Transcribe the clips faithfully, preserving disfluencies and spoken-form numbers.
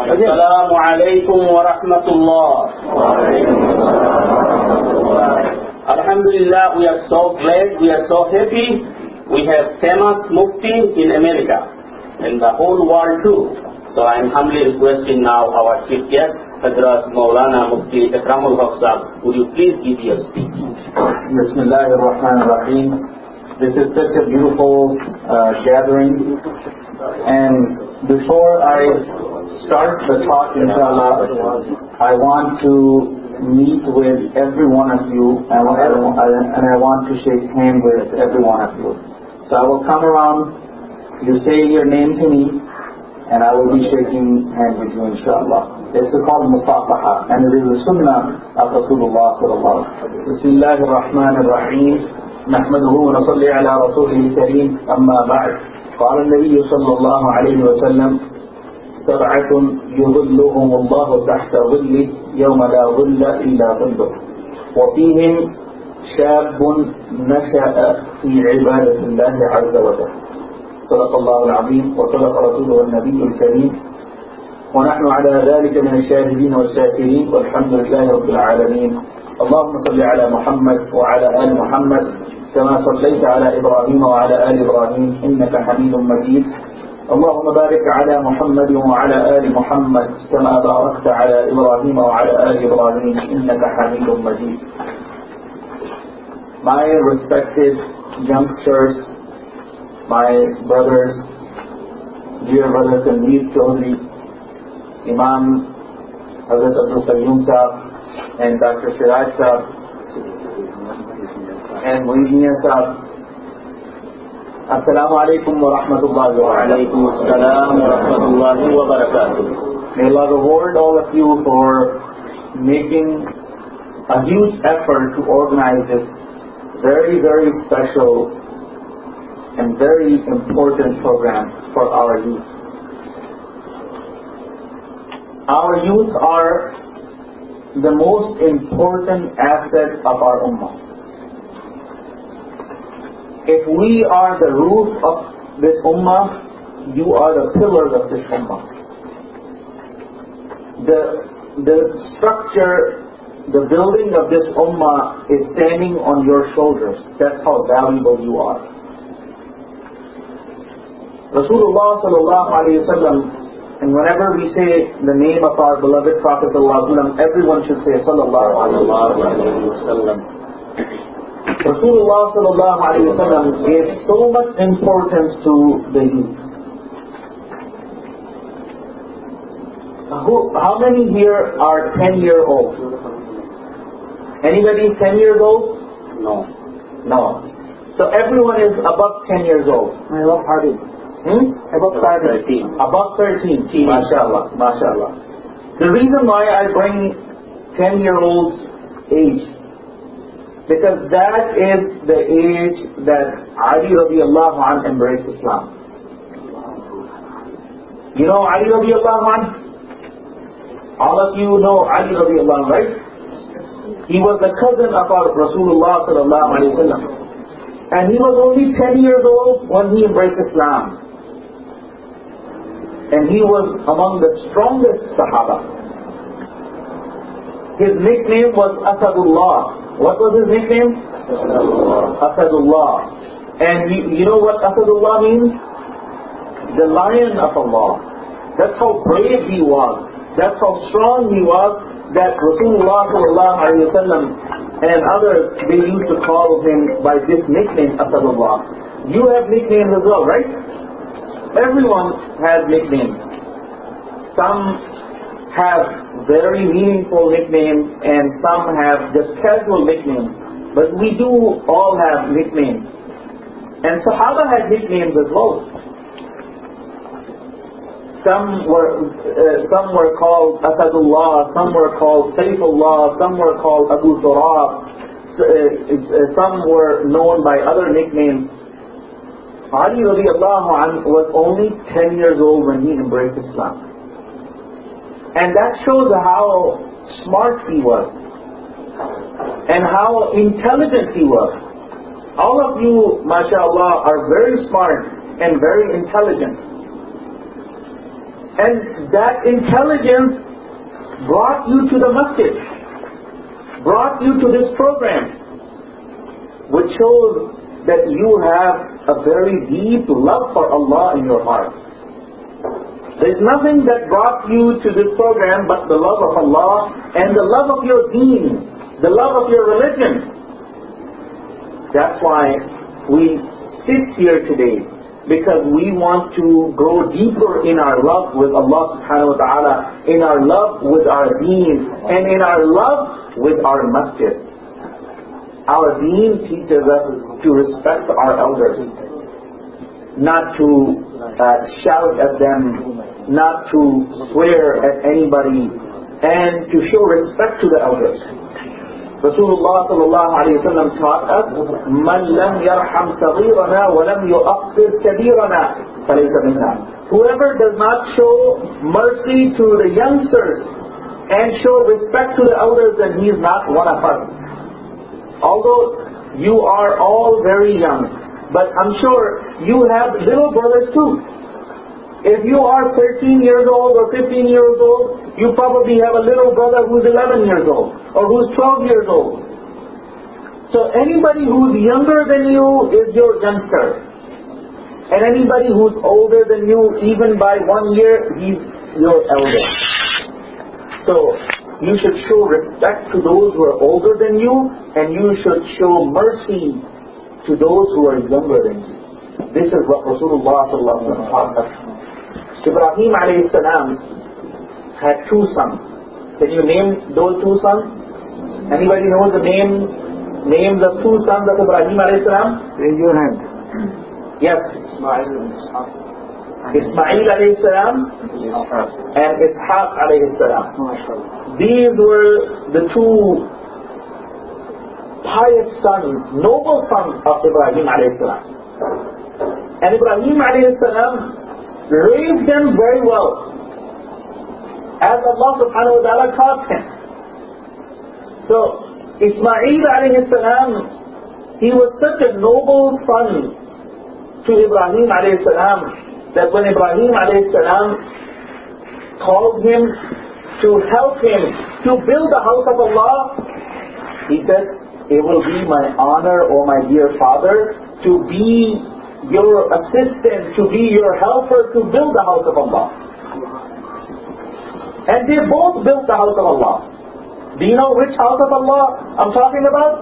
Assalamu alaikum wa rahmatullah. Alhamdulillah, we are so glad, we are so happy. We have famous Mufti in America, in the whole world too. So I am humbly requesting now our chief guest, Hazrat Maulana Mufti Ikramul Haq Sahib, would you please give your speech? Bismillahir Rahmanir Rahim. This is such a beautiful uh, gathering, and before I start the talk, inshallah, I want to meet with every one of you, and I want to shake hands with every one of you. So I will come around, you say your name to me, and I will be shaking hands with you, inshallah. It's called Musafaha, and it is the sunnah of Rasulullah sallallahu alaihi wasallam. Bismillahir Rahmanir Rahim. نحمده ونصلي على رسوله الكريم. أما بعد. قال النبي صلى الله عليه وسلم: سبعة يظلهم الله تحت ظله يوم لا ظل إلا ظله، وفيهم شاب نشأ في عبادة الله عز وجل. صدق الله العظيم وصدق رسوله النبي الكريم، ونحن على ذلك من الشاهدين والشاكرين، والحمد لله رب العالمين. اللهم صل على محمد وعلى آل محمد كما صليت على إبراهيم وعلى آل إبراهيم إنك حميد مجيد. اللهم بارك على محمد وعلى آل محمد كما باركت على إبراهيم وعلى آل إبراهيم إنك حميد مجيد. My respected youngsters, my brothers, dear brother Tanveer Chaudhry, Imam Hazrat Abdul Sayyum Sahib, and Doctor Siraj Sahib, and Muhyiddin Sahib. Assalamu alaikum wa rahmatullahi wa Alaikum assalam wa rahmatullahi wa barakatuh. May Allah reward all of you for making a huge effort to organize this very, very special and very important program for our youth. Our youth are the most important asset of our ummah. If we are the roof of this ummah, you are the pillars of this ummah. The, the structure, the building of this ummah is standing on your shoulders. That's how valuable you are. Rasulullah sallallahu alayhi wa sallam, and whenever we say the name of our beloved Prophet sallallahu alayhi wa sallam, everyone should say sallallahu alayhi wa sallam. Rasulullah sallallahu alayhi wa sallam gave so much importance to the youth. Who, how many here are ten year olds? Anybody ten years old? No. No. So everyone is above ten years old. I love Hardy. Hmm? Above thirteen. Above thirteen. MashaAllah. MashaAllah. The reason why I bring ten year olds age, because that is the age that Ali radiallahu anh embraced Islam. You know Ali radiallahu anh? All of you know Ali radiallahu anh, right? He was the cousin of our Rasulullah sallallahu alayhi wa sallam. And he was only ten years old when he embraced Islam. And he was among the strongest Sahaba. His nickname was Asadullah. What was his nickname? Asadullah. Asadullah. And you, you know what Asadullah means? The lion of Allah. That's how brave he was. That's how strong he was, that Rasulullah sallallahu alayhi wa sallam and others, they used to call him by this nickname, Asadullah. You have nicknames as well, right? Everyone has nicknames. Some have very meaningful nicknames and some have just casual nicknames. But we do all have nicknames. And Sahaba had nicknames as well. Some were uh, some were called Asadullah, some were called Saifullah, some were called Abu Turab, uh, uh, some were known by other nicknames. Ali radiallahu anh was only ten years old when he embraced Islam. And that shows how smart he was and how intelligent he was. All of you, mashallah, are very smart and very intelligent. And that intelligence brought you to the masjid, brought you to this program, which shows that you have a very deep love for Allah in your heart. There's nothing that brought you to this program but the love of Allah and the love of your deen, the love of your religion. That's why we sit here today, because we want to grow deeper in our love with Allah subhanahu wa ta'ala, in our love with our deen, and in our love with our masjid. Our deen teaches us to respect our elders, not to uh, shout at them, not to swear at anybody, and to show respect to the elders. Rasulullah sallallahu alayhi wa sallam taught us, "Man lam yarham saghirana wa lam yu'aqqir kabirana falaysa minna." Whoever does not show mercy to the youngsters and show respect to the elders, then he is not one of us. Although you are all very young, but I'm sure you have little brothers too. If you are thirteen years old or fifteen years old, you probably have a little brother who's eleven years old or who's twelve years old. So anybody who's younger than you is your youngster. And anybody who's older than you, even by one year, he's your elder. So you should show respect to those who are older than you, and you should show mercy to those who are younger than you. This is what Rasulullah sallallahu alaihi wasallam taught us. Ibrahim alayhi salam had two sons. Can you name those two sons? Anybody knows the name, names of two sons of Ibrahim alayhi salam? Raise your hand. Yes. Ismail alayhi salam and Ishaq alayhi salam. These were the two pious sons, noble sons of Ibrahim alayhi salam. And Ibrahim alayhi salam raised them very well, as Allah subhanahu wa ta'ala taught him. So Ismail alayhi salam, he was such a noble son to Ibrahim alayhi salam, that when Ibrahim alayhi salam called him to help him to build the house of Allah, he said, "It will be my honor, O my dear father, to be your assistant, to be your helper to build the house of Allah." And they both built the house of Allah. Do you know which house of Allah I'm talking about?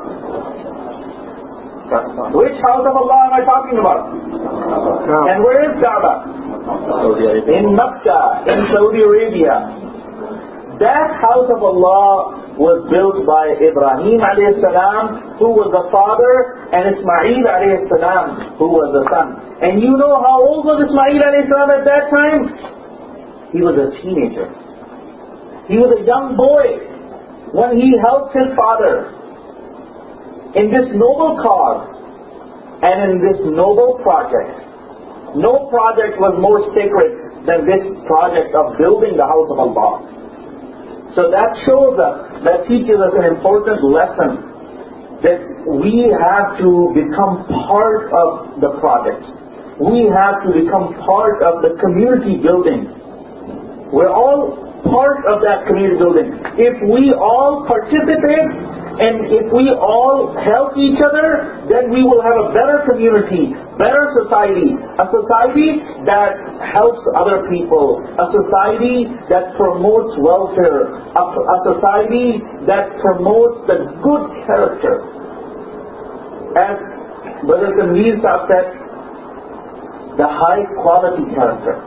Which house of Allah am I talking about? No. And where is Kaaba? In Makkah, in Saudi Arabia. That house of Allah was built by Ibrahim alayhi salam, who was the father, and Ismail alayhi salam, who was the son. And you know how old was Ismail alayhi salam at that time? He was a teenager. He was a young boy when he helped his father in this noble cause and in this noble project. No project was more sacred than this project of building the house of Allah. So that shows us, that teaches us an important lesson, that we have to become part of the project. We have to become part of the community building. We're all part of that community building. If we all participate and if we all help each other, then we will have a better community, better society, a society that helps other people, a society that promotes welfare, a, a society that promotes the good character. As Brother Tanveer Sahib said, the high quality character.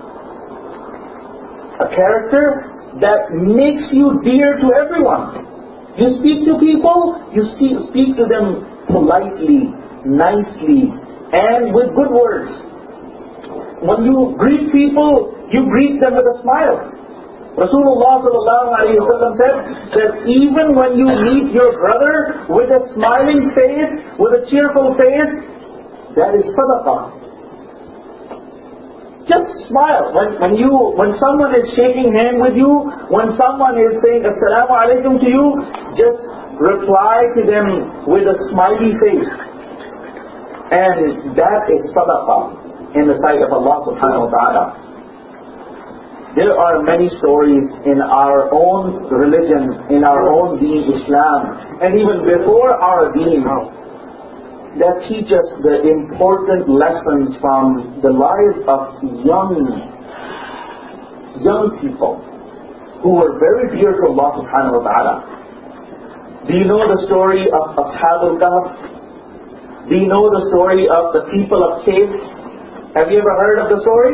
A character that makes you dear to everyone. You speak to people, you speak to them politely, nicely, and with good words. When you greet people, you greet them with a smile. Rasulullah sallallahu alayhi wa sallam said that even when you meet your brother with a smiling face, with a cheerful face, that is sadaqah. Just smile. When, when you, when someone is shaking hand with you, when someone is saying Assalamu alaikum to you, just reply to them with a smiley face. And that is sadaqah in the sight of Allah subhanahu wa ta'ala. There are many stories in our own religion, in our own deen, Islam, and even before our deen, that teach us the important lessons from the lives of young, young people who were very dear to Allah subhanahu wa ta'ala. Do you know the story of Ashab al-Kahf? Do you know the story of the people of Cave? Have you ever heard of the story?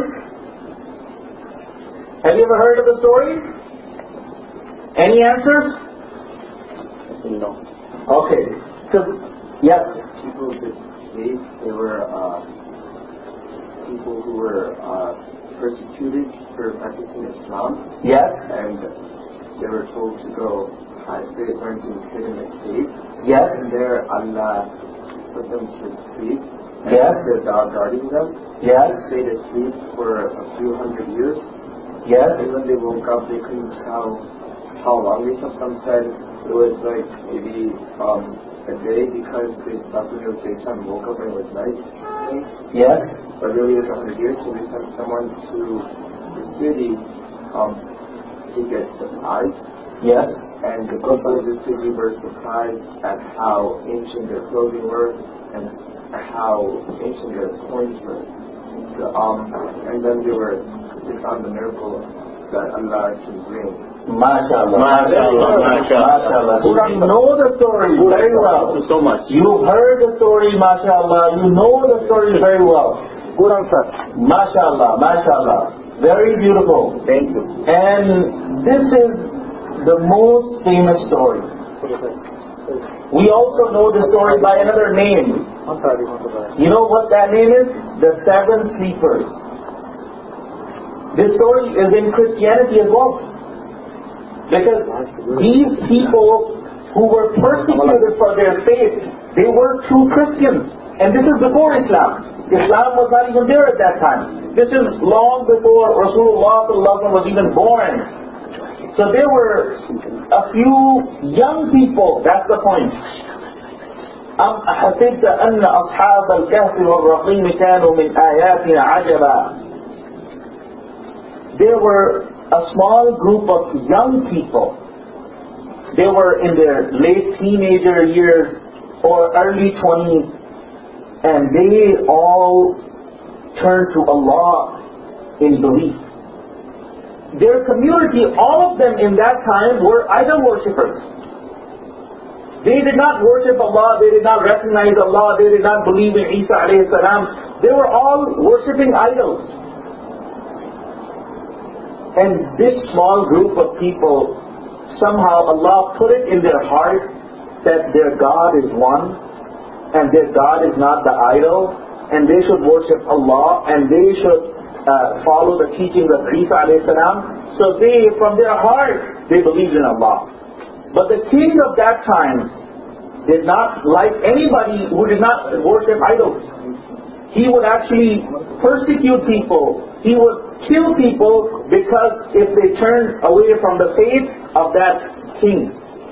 Have you ever heard of the story? Any answers? No. Okay. So, yes. People that Cave, they were uh, people who were uh, persecuted for practicing Islam. Yes. And they were told to go hide, they learned to sit in a cave. Yes. And there Allah put them to sleep. And Yes. the dog guarding them. Yes. They stayed asleep for a few hundred years. Yes. And when they woke up, they couldn't tell how long they slept. Some said it was like maybe um, a day because they slept when it was daytime and woke up when it was night. Yes. But really it was a hundred years, so they sent someone to the city um, to get supplies. Yes. And the people of the city were surprised at how ancient their clothing were and how ancient their coins were. So, um, and then they were they found the miracle that Allah can bring. MashaAllah. MashaAllah, MashaAllah. So you know the story very well. Thank you so much. You've heard the story, MashaAllah. You know the story very well. Good answer. MashaAllah, MashaAllah. Very beautiful. Thank you. And this is the most famous story. We also know the story by another name. You know what that name is? The Seven Sleepers. This story is in Christianity as well. Because these people who were persecuted for their faith, they were true Christians. And this is before Islam. Islam was not even there at that time. This is long before Rasulullah was even born. So there were a few young people, that's the point. أَمْ أَحَسِبْتَ أَنَّ أَصْحَابَ الْكَهْفِ وَالرَّقِيمِ كَانُوا مِنْ آيَاتِنَا عَجَبًا. There were a small group of young people. They were in their late teenager years or early twenties, and they all turned to Allah in belief. Their community, all of them in that time were idol worshippers. They did not worship Allah, they did not recognize Allah, they did not believe in Isa alayhi salam. They were all worshipping idols. And this small group of people, somehow Allah put it in their heart that their God is one, and their God is not the idol, and they should worship Allah, and they should uh, follow the teachings of Isa alayhi salam. So they, from their heart, they believed in Allah. But the king of that time did not like anybody who did not worship idols. He would actually persecute people. He would kill people because if they turned away from the faith of that king.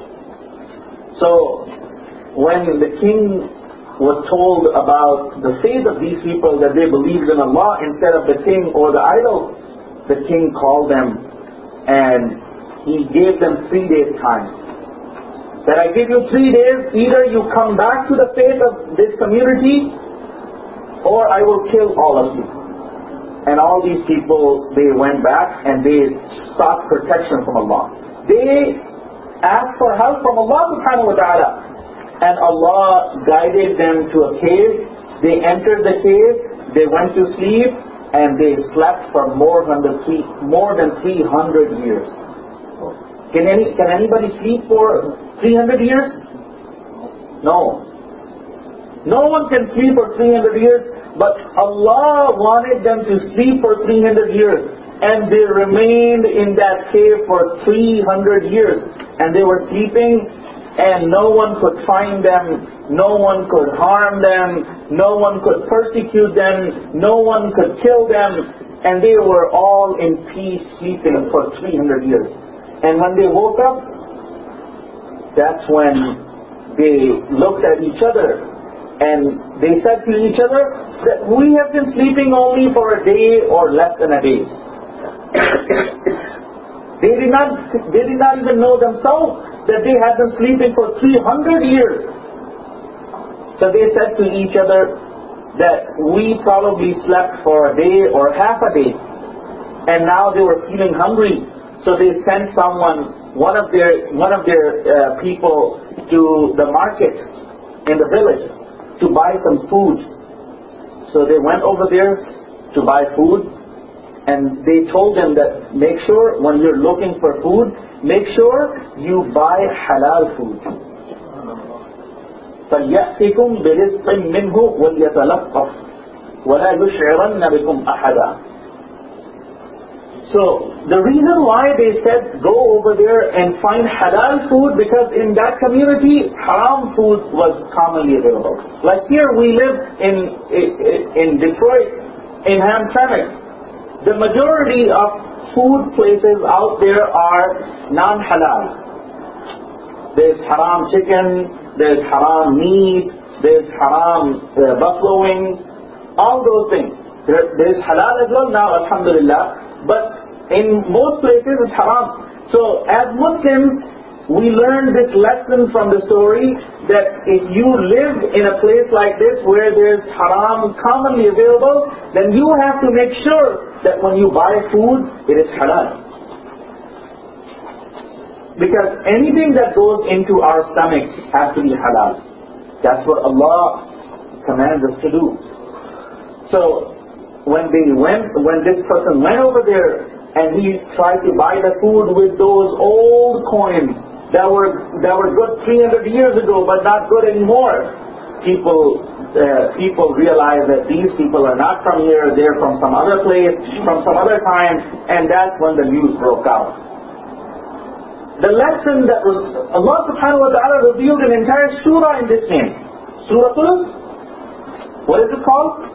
So when the king was told about the faith of these people, that they believed in Allah instead of the king or the idol, the king called them and he gave them three days time. That I give you three days, either you come back to the faith of this community or I will kill all of you. And all these people, they went back and they sought protection from Allah. They asked for help from Allah subhanahu wa ta'ala. And Allah guided them to a cave. They entered the cave, they went to sleep, and they slept for more than the three, more than three hundred years. Can any can anybody sleep for three hundred years? No. No one can sleep for three hundred years, but Allah wanted them to sleep for three hundred years. And they remained in that cave for three hundred years. And they were sleeping, and no one could find them, no one could harm them, no one could persecute them, no one could kill them. And they were all in peace sleeping for three hundred years. And when they woke up, that's when they looked at each other. And they said to each other that we have been sleeping only for a day or less than a day. They did not, they did not even know themselves that they had been sleeping for three hundred years. So they said to each other that we probably slept for a day or half a day, and now they were feeling hungry. So they sent someone, one of their one of their uh, people, to the market in the village to buy some food. So they went over there to buy food, and they told them that make sure when you're looking for food, make sure you buy halal food. فَلْيَأْتِكُمْ بِرِزْقٍ مِّنْهُ وَلْيَتَلَطَّفْ وَلَا يُشْعِرَنَّ بِكُمْ أَحَدًا. So the reason why they said go over there and find halal food, because in that community haram food was commonly available. Like here we live in in Detroit, in Hamtramck. The majority of food places out there are non-halal. There's haram chicken, there's haram meat, there's haram uh, buffalo wings, all those things. There, there's halal as well now, alhamdulillah, but in most places it's haram. So as Muslims, we learn this lesson from the story that if you live in a place like this where there's haram commonly available, then you have to make sure that when you buy food, it is halal. Because anything that goes into our stomachs has to be halal. That's what Allah commands us to do. So when they went, when this person went over there and he tried to buy the food with those old coins that were that were good three hundred years ago but not good anymore, people uh, people realized that these people are not from here, they're from some other place, from some other time, and that's when the news broke out. The lesson that was, Allah subhanahu wa ta'ala revealed an entire surah in this name. Suratul, what is it called?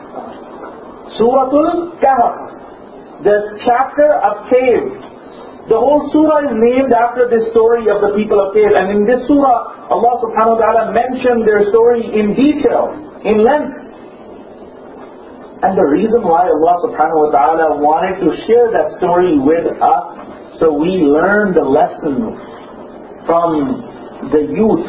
Suratul Kahf. The chapter of cave. The whole surah is named after this story of the people of cave. And in this surah, Allah subhanahu wa ta'ala mentioned their story in detail, in length. And the reason why Allah subhanahu wa ta'ala wanted to share that story with us, so we learn the lessons from the youth.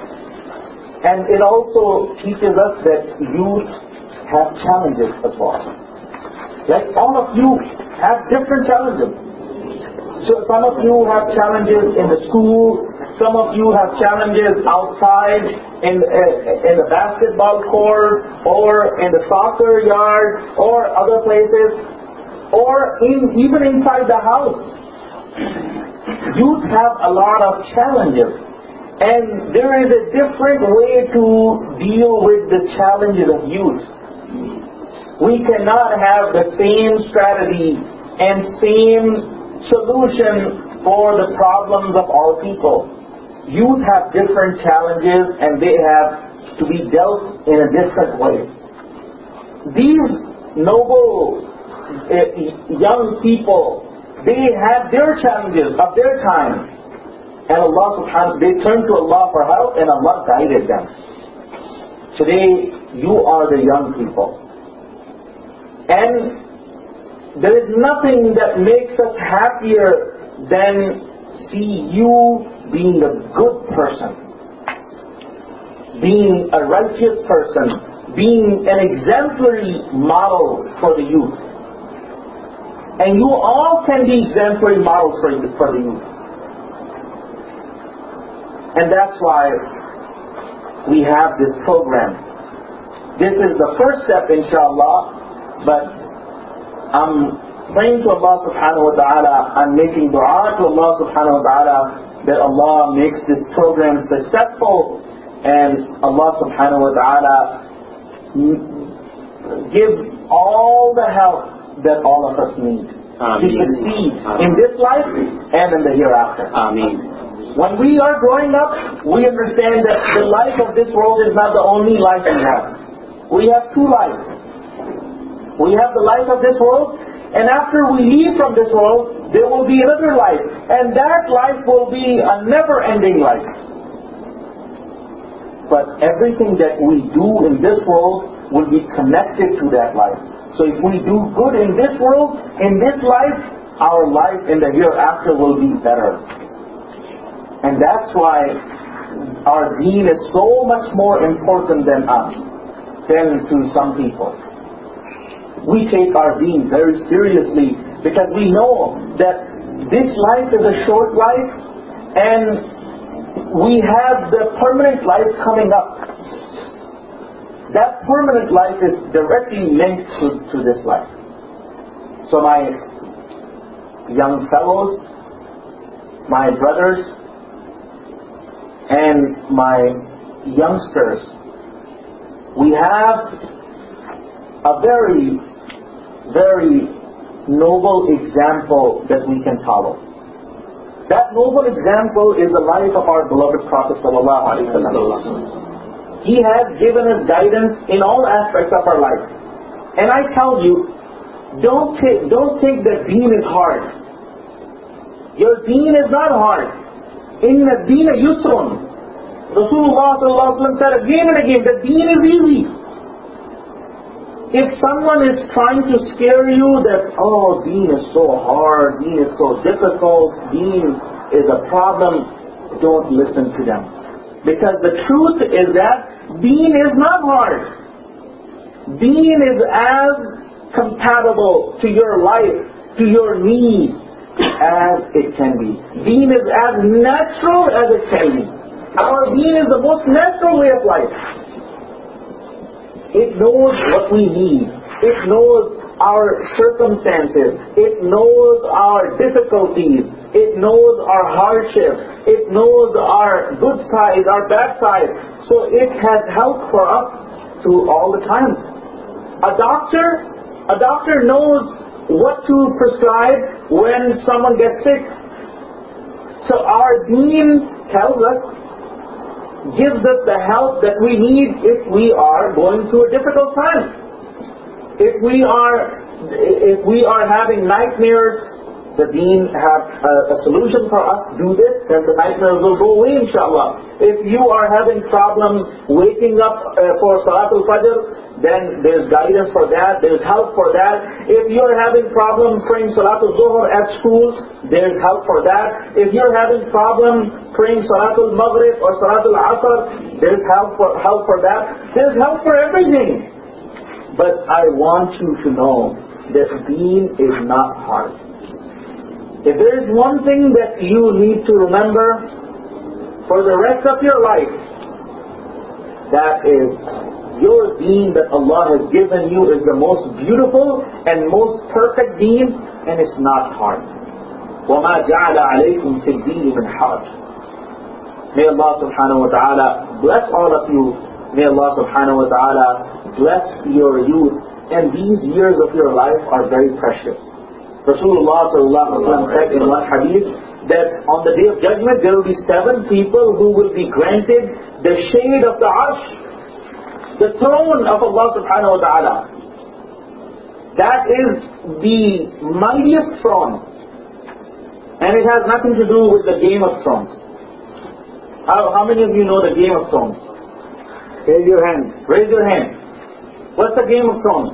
And it also teaches us that youth have challenges as well. Like all of you have different challenges. So some of you have challenges in the school, some of you have challenges outside in, uh, in the basketball court, or in the soccer yard, or other places, or in, even inside the house. Youth have a lot of challenges, and there is a different way to deal with the challenges of youth. We cannot have the same strategy and same solution for the problems of all people. Youth have different challenges and they have to be dealt in a different way. These noble uh, young people, they had their challenges of their time, and Allah subhanahu, they turned to Allah for help, and Allah guided them. Today, you are the young people, and there is nothing that makes us happier than see you being a good person, being a righteous person, being an exemplary model for the youth. And you all can be exemplary models for, for the youth. And that's why we have this program. This is the first step, inshallah, but I'm praying to Allah subhanahu wa ta'ala, I'm making dua to Allah subhanahu wa ta'ala that Allah makes this program successful, and Allah subhanahu wa ta'ala gives all the help that all of us need Ameen. To succeed Ameen. In this life and in the hereafter. Ameen. When we are growing up, we understand that the life of this world is not the only life we have. We have two lives. We have the life of this world, and after we leave from this world, there will be another life, and that life will be a never-ending life. But everything that we do in this world will be connected to that life. So if we do good in this world, in this life, our life in the hereafter will be better. And that's why our deen is so much more important than us, than to some people. We take our deen very seriously because we know that this life is a short life and we have the permanent life coming up. That permanent life is directly linked to, to this life. So my young fellows, my brothers, and my youngsters, we have a very, very noble example that we can follow. That noble example is the life of our beloved Prophet sallallahu alaihi wasallam. He has given us guidance in all aspects of our life. And I tell you, don't take, don't think that deen is hard. Your deen is not hard. Inna deena yusrun. Rasulullah sallallahu alaihi wasallam said again and again, the deen is easy. If someone is trying to scare you that, oh, deen is so hard, deen is so difficult, deen is a problem, don't listen to them. Because the truth is that deen is not hard. Deen is as compatible to your life, to your needs, as it can be. Deen is as natural as it can be. Our deen is the most natural way of life. It knows what we need. It knows our circumstances. It knows our difficulties. It knows our hardship. It knows our good side, our bad side. So it has help for us through all the time. A doctor, a doctor knows what to prescribe when someone gets sick. So our deen tells us, gives us the help that we need if we are going through a difficult time. If we are, if we are having nightmares, the deen have a, a solution for us. Do this, then the nightmares will go away, inshallah. If you are having problems waking up uh, for Salatul Fajr, then there's guidance for that, there's help for that. If you're having problems praying Salatul Zuhr at school, there's help for that. If you're having problems praying Salatul Maghrib or Salatul Asr, there's help for, help for that. There's help for everything. But I want you to know that deen is not hard. If there is one thing that you need to remember for the rest of your life, that is your deen that Allah has given you is the most beautiful and most perfect deen, and it's not hard. وَمَا جَعَلَ عَلَيْكُمْ فِي الدِّينِ مِنْ حَرَجٍ. May Allah subhanahu wa ta'ala bless all of you. May Allah subhanahu wa ta'ala bless your youth. And these years of your life are very precious. Rasulullah sallallahu alaihi wasallam said in one hadith that on the day of judgment there will be seven people who will be granted the shade of the arsh, the throne of Allah subhanahu wa ta'ala. That is the mightiest throne. And it has nothing to do with the Game of Thrones. How, how many of you know the Game of Thrones? Raise your hand. Raise your hand. What's the Game of Thrones?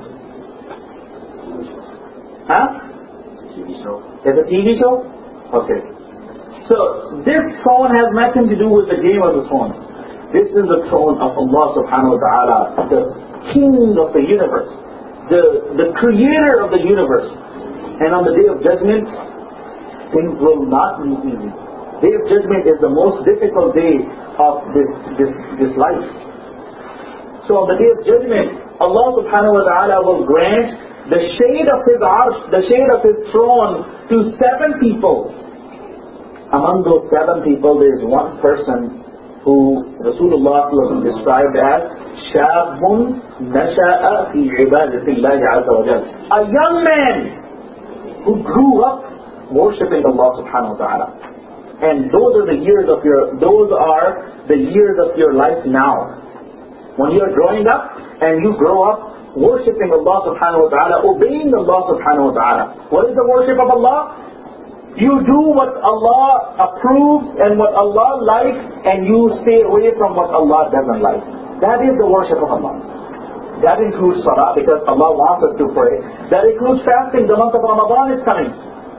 Huh? T V show. It's a T V show? Okay. So, this throne has nothing to do with the Game of the Thrones. This is the throne of Allah subhanahu wa ta'ala, the King of the universe, the, the creator of the universe. And on the day of judgment, things will not be easy. Day of judgment is the most difficult day of this, this, this life. So on the day of judgment, Allah subhanahu wa ta'ala will grant the shade of His arsh, the shade of His throne to seven people. Among those seven people, there is one person who Rasulullah described as Shabun Nasha'a fi ibadatillahi azza wa jal. A young man who grew up worshipping Allah subhanahu wa ta'ala. And those are the years of your, those are the years of your life now. When you are growing up and you grow up worshipping Allah subhanahu wa ta'ala, obeying Allah subhanahu wa ta'ala. What is the worship of Allah? You do what Allah approves and what Allah likes, and you stay away from what Allah doesn't like. That is the worship of Allah. That includes salah, because Allah wants us to pray. That includes fasting. The month of Ramadan is coming.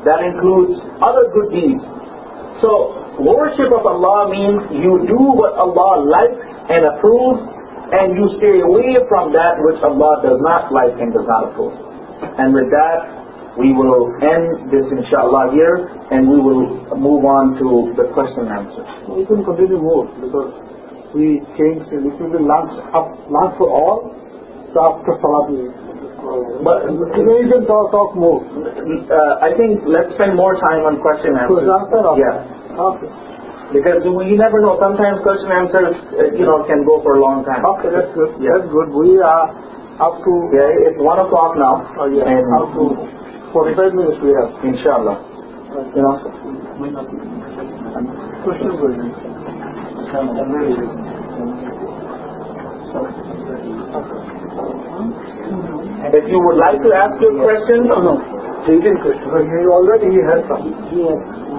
That includes other good deeds. So, worship of Allah means you do what Allah likes and approves, and you stay away from that which Allah does not like and does not approve. And with that, we will end this inshallah here, and we will move on to the question and answer. We can continue more because we changed a little bit lunch up lunch for all. So after Salat we but we can talk, talk more. Uh, I think let's spend more time on question and answers. Okay. Yeah. Okay. Because you never know. Sometimes question and answers, uh, you know, can go for a long time. Okay, that's good. Yeah. That's good. We are up to. Yeah, it's one o'clock now. Oh yeah. And up to forty-five minutes we have. Inshallah. You know. Questions will be. And if you would like to ask your question, no, no, leading question. Well, he already he has some. Yes.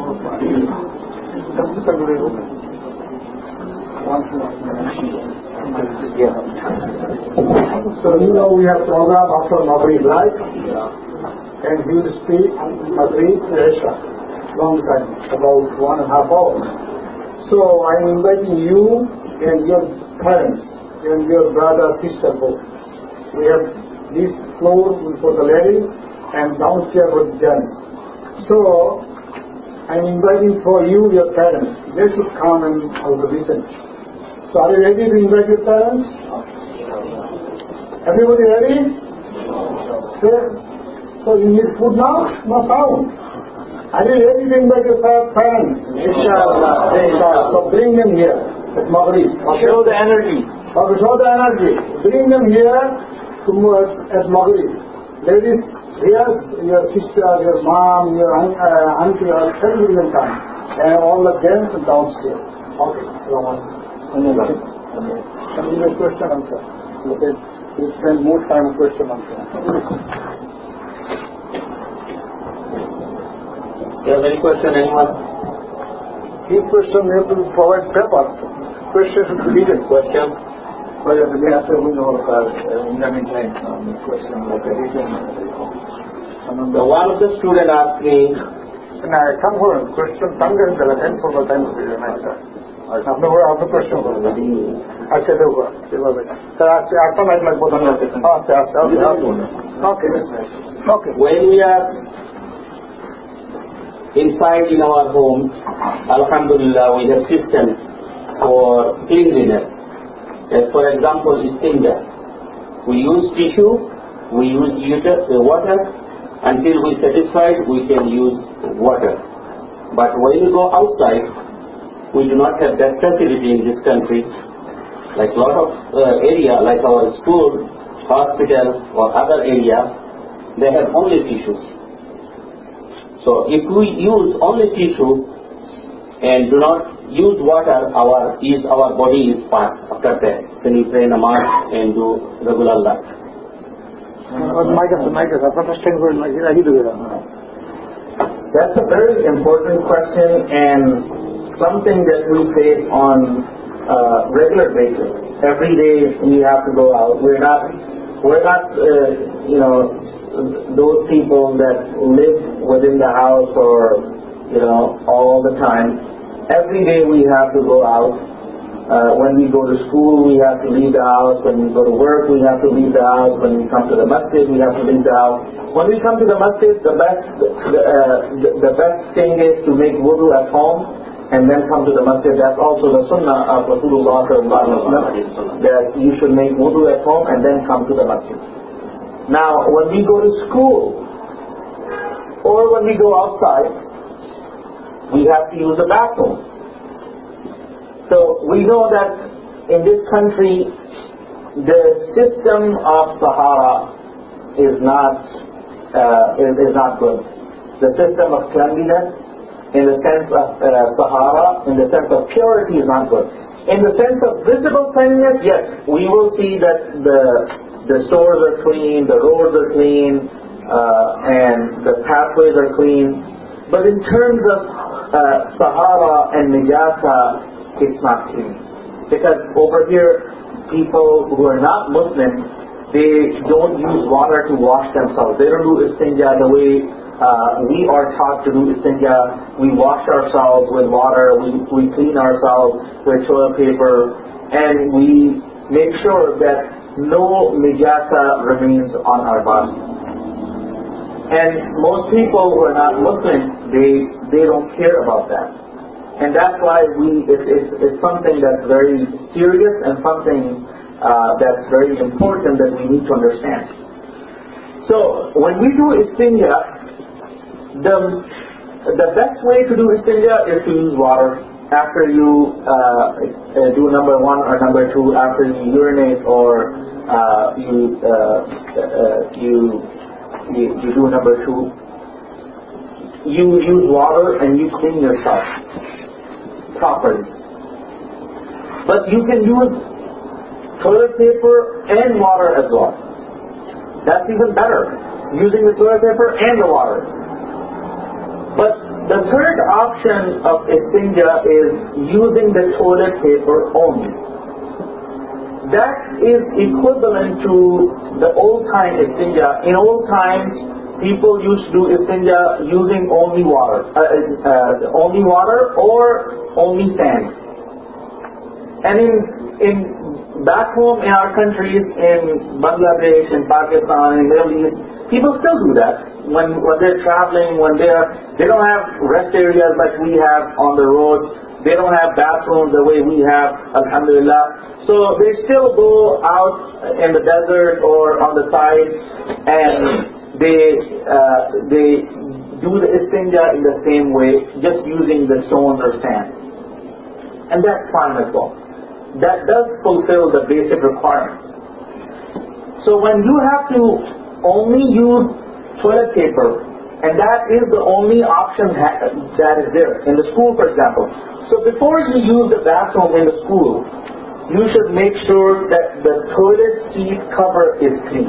Yeah. So you know we have program after Maghrib, right? And he will speak Maghrib to Isha, long time, about one and a half hours. So I'm inviting you and your parents and your brother, sister both. We have this floor for the ladies and downstairs for the gents. So I'm inviting for you, your parents. They should come and also listen. So are you ready to invite your parents? Everybody ready? Sir? So you need food now? No sound. Are you ready to invite your parents? Inshallah. Inshallah. So bring them here at Maghrib. Show the energy. Okay, show the energy. Bring them here to at Maghrib. Ladies, here, your sister, your mom, your uh, auntie, or everybody will come. And all the gents downstairs. Okay, Any question answer. Okay. You spend more time on question answer. You have any question, anyone? Each question you have to provide paper. Question should be written. Question? Well, the answer we know about in the meantime, um, question like a written. So one of the students asked me, Now, come here, question, come here, the time for the time to be answer. आपने वो आपने question बोला अच्छा देखो चलो बेटा sir आपसे आपका माइक माइक बोलना है अच्छा अच्छा okay okay when we are inside in our home, alhamdulillah, we have systems for cleanliness. As for example, istinja. We use tissue, we use water, until we satisfied we can use water. But when we go outside, we do not have that facility in this country. Like a lot of uh, area, like our school, hospital or other area, they have only tissues. So if we use only tissue and do not use water, our is our body is part after that. Then we pray namaz and do regular life. That's a very important question and something that we face on uh, regular basis. Every day we have to go out. We're not, we're not, uh, you know, those people that live within the house or, you know, all the time. Every day we have to go out. Uh, when we go to school, we have to leave the house. When we go to work, we have to leave the house. When we come to the masjid, we have to leave the house. When we come to the masjid, the best, uh, the, the best thing is to make wudu at home and then come to the masjid. That's also the sunnah of Rasulullah that you should make wudu at home and then come to the masjid. Now, when we go to school or when we go outside, we have to use the bathroom. So we know that in this country, the system of Sahara is not uh, is, is not good. The system of cleanliness, in the sense of uh, Sahara, in the sense of purity, is not good. In the sense of visible cleanliness, yes, we will see that the the stores are clean, the roads are clean, uh, and the pathways are clean. But in terms of uh, Sahara and Najasa, it's not clean. Because over here, people who are not Muslim, they don't use water to wash themselves. They don't do istinja the way uh, we are taught to do istinja. We wash ourselves with water, we, we clean ourselves with toilet paper, and we make sure that no najasa remains on our body. And most people who are not Muslims, they, they don't care about that. And that's why we, it's, it's, it's something that's very serious and something uh, that's very important that we need to understand. So, when we do istinja, the, the best way to do istinja is to use water after you uh, do number one or number two, after you urinate or uh, you, uh, uh, you, you, you do number two. You use water and you clean yourself properly. But you can use toilet paper and water as well. That's even better, using the toilet paper and the water. But the third option of istinja is using the toilet paper only. That is equivalent to the old time istinja. In old times, people used to do istinja using only water, uh, uh, only water or only sand. And in in back home in our countries, in Bangladesh, in Pakistan, in Middle East, people still do that. When when they're traveling, when they're they don't have rest areas like we have on the roads. They don't have bathrooms the way we have, alhamdulillah. So they still go out in the desert or on the side, and they uh, they do the istinja in the same way, just using the stones or sand. And that's fine as well. That does fulfill the basic requirement. So when you have to only use toilet paper, and that is the only option that is there, in the school for example. So before you use the bathroom in the school, you should make sure that the toilet seat cover is clean.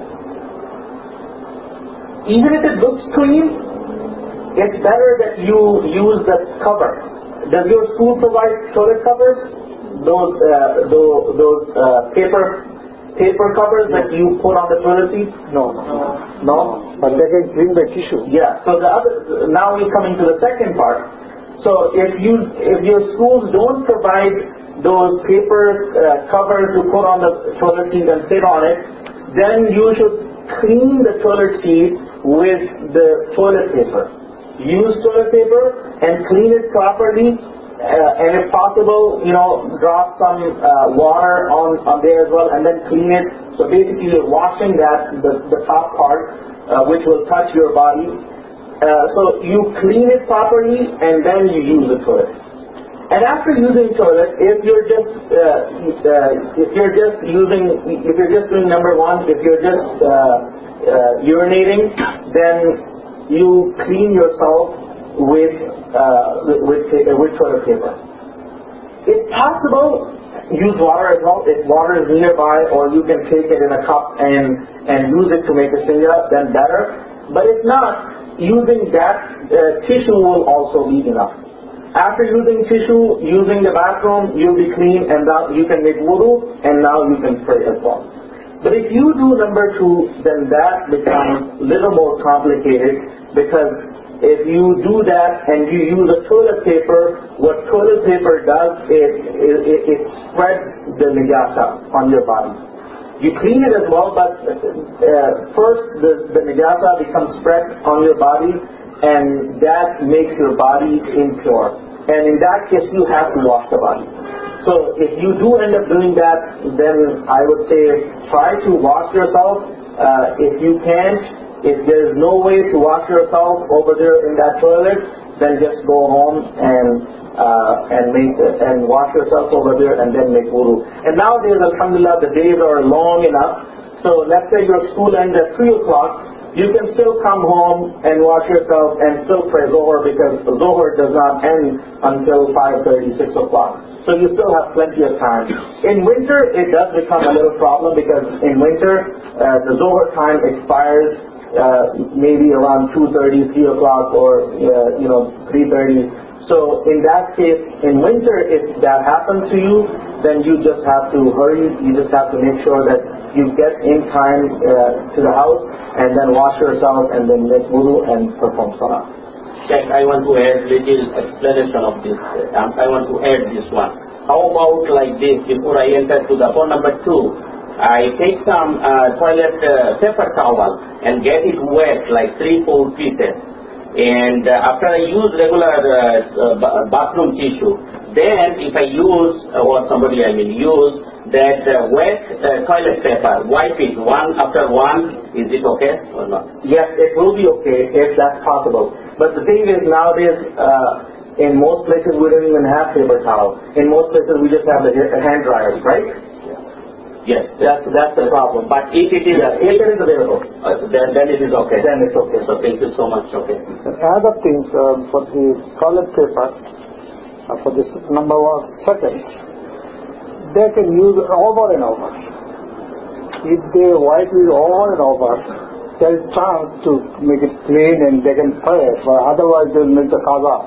Even if it looks clean, it's better that you use the cover. Does your school provide toilet covers? Those uh, those, those uh, paper paper covers that you put on the toilet seat? No. No? But they can clean the tissue. Yeah. So the other, now we're coming to the second part. So if you if your schools don't provide those paper uh, covers to put on the toilet seat and sit on it, then you should clean the toilet seat with the toilet paper. Use toilet paper and clean it properly. Uh, and if possible, you know, drop some uh, water on, on there as well, and then clean it. So basically, you're washing that the, the top part, uh, which will touch your body. Uh, so you clean it properly, and then you use the toilet. And after using toilet, if you're just uh, uh, if you're just using if you're just doing number one, if you're just uh, uh, urinating, then you clean yourself with uh, with, uh, with toilet paper. If possible, use water as well. If water is nearby, or you can take it in a cup and and use it to make a istinja, then better. But if not, using that uh, tissue will also be enough. After using tissue, using the bathroom, you'll be clean, and now you can make wudu, and now you can pray as well. But if you do number two, then that becomes a little more complicated, because if you do that and you use a toilet paper, what toilet paper does is it, it, it spreads the najasa on your body. You clean it as well, but uh, first the, the najasa becomes spread on your body, and that makes your body impure. And in that case, you have to wash the body. So if you do end up doing that, then I would say try to wash yourself. Uh, if you can't, if there is no way to wash yourself over there in that toilet, then just go home and uh, and make and wash yourself over there and then make wudu. And nowadays, alhamdulillah, the days are long enough. So let's say your school ends at three o'clock. You can still come home and wash yourself and still pray Zohar, because Zohar does not end until five thirty, six o'clock. So you still have plenty of time. In winter, it does become a little problem, because in winter, uh, the Zohar time expires Uh, maybe around two thirty, three o'clock, or uh, you know three thirty. So in that case, in winter, if that happens to you, then you just have to hurry. You just have to make sure that you get in time uh, to the house and then wash yourself and then make wudu and perform salah. Check, I want to add little explanation of this. Um, I want to add this one. How about like this, before I enter to the point number two, I take some uh, toilet uh, paper towel and get it wet, like three, four pieces. And uh, after I use regular uh, uh, bathroom tissue, then if I use, uh, or somebody I mean use, that uh, wet uh, toilet paper, wipe it one after one, is it okay or not? Yes, it will be okay if that's possible. But the thing is, nowadays, uh, in most places we don't even have paper towels. In most places we just have the hand dryers, right? Yes, That's that's the problem. but if it is, Yeah, if it is available, uh, then, then it is okay. then it's okay. So thank you so much, okay. Other things uh, for the toilet paper, uh, for this number one, second, they can use it over and over. If they wipe it over and over, there is chance to make it clean and they can pray it, but otherwise they'll make the kaza.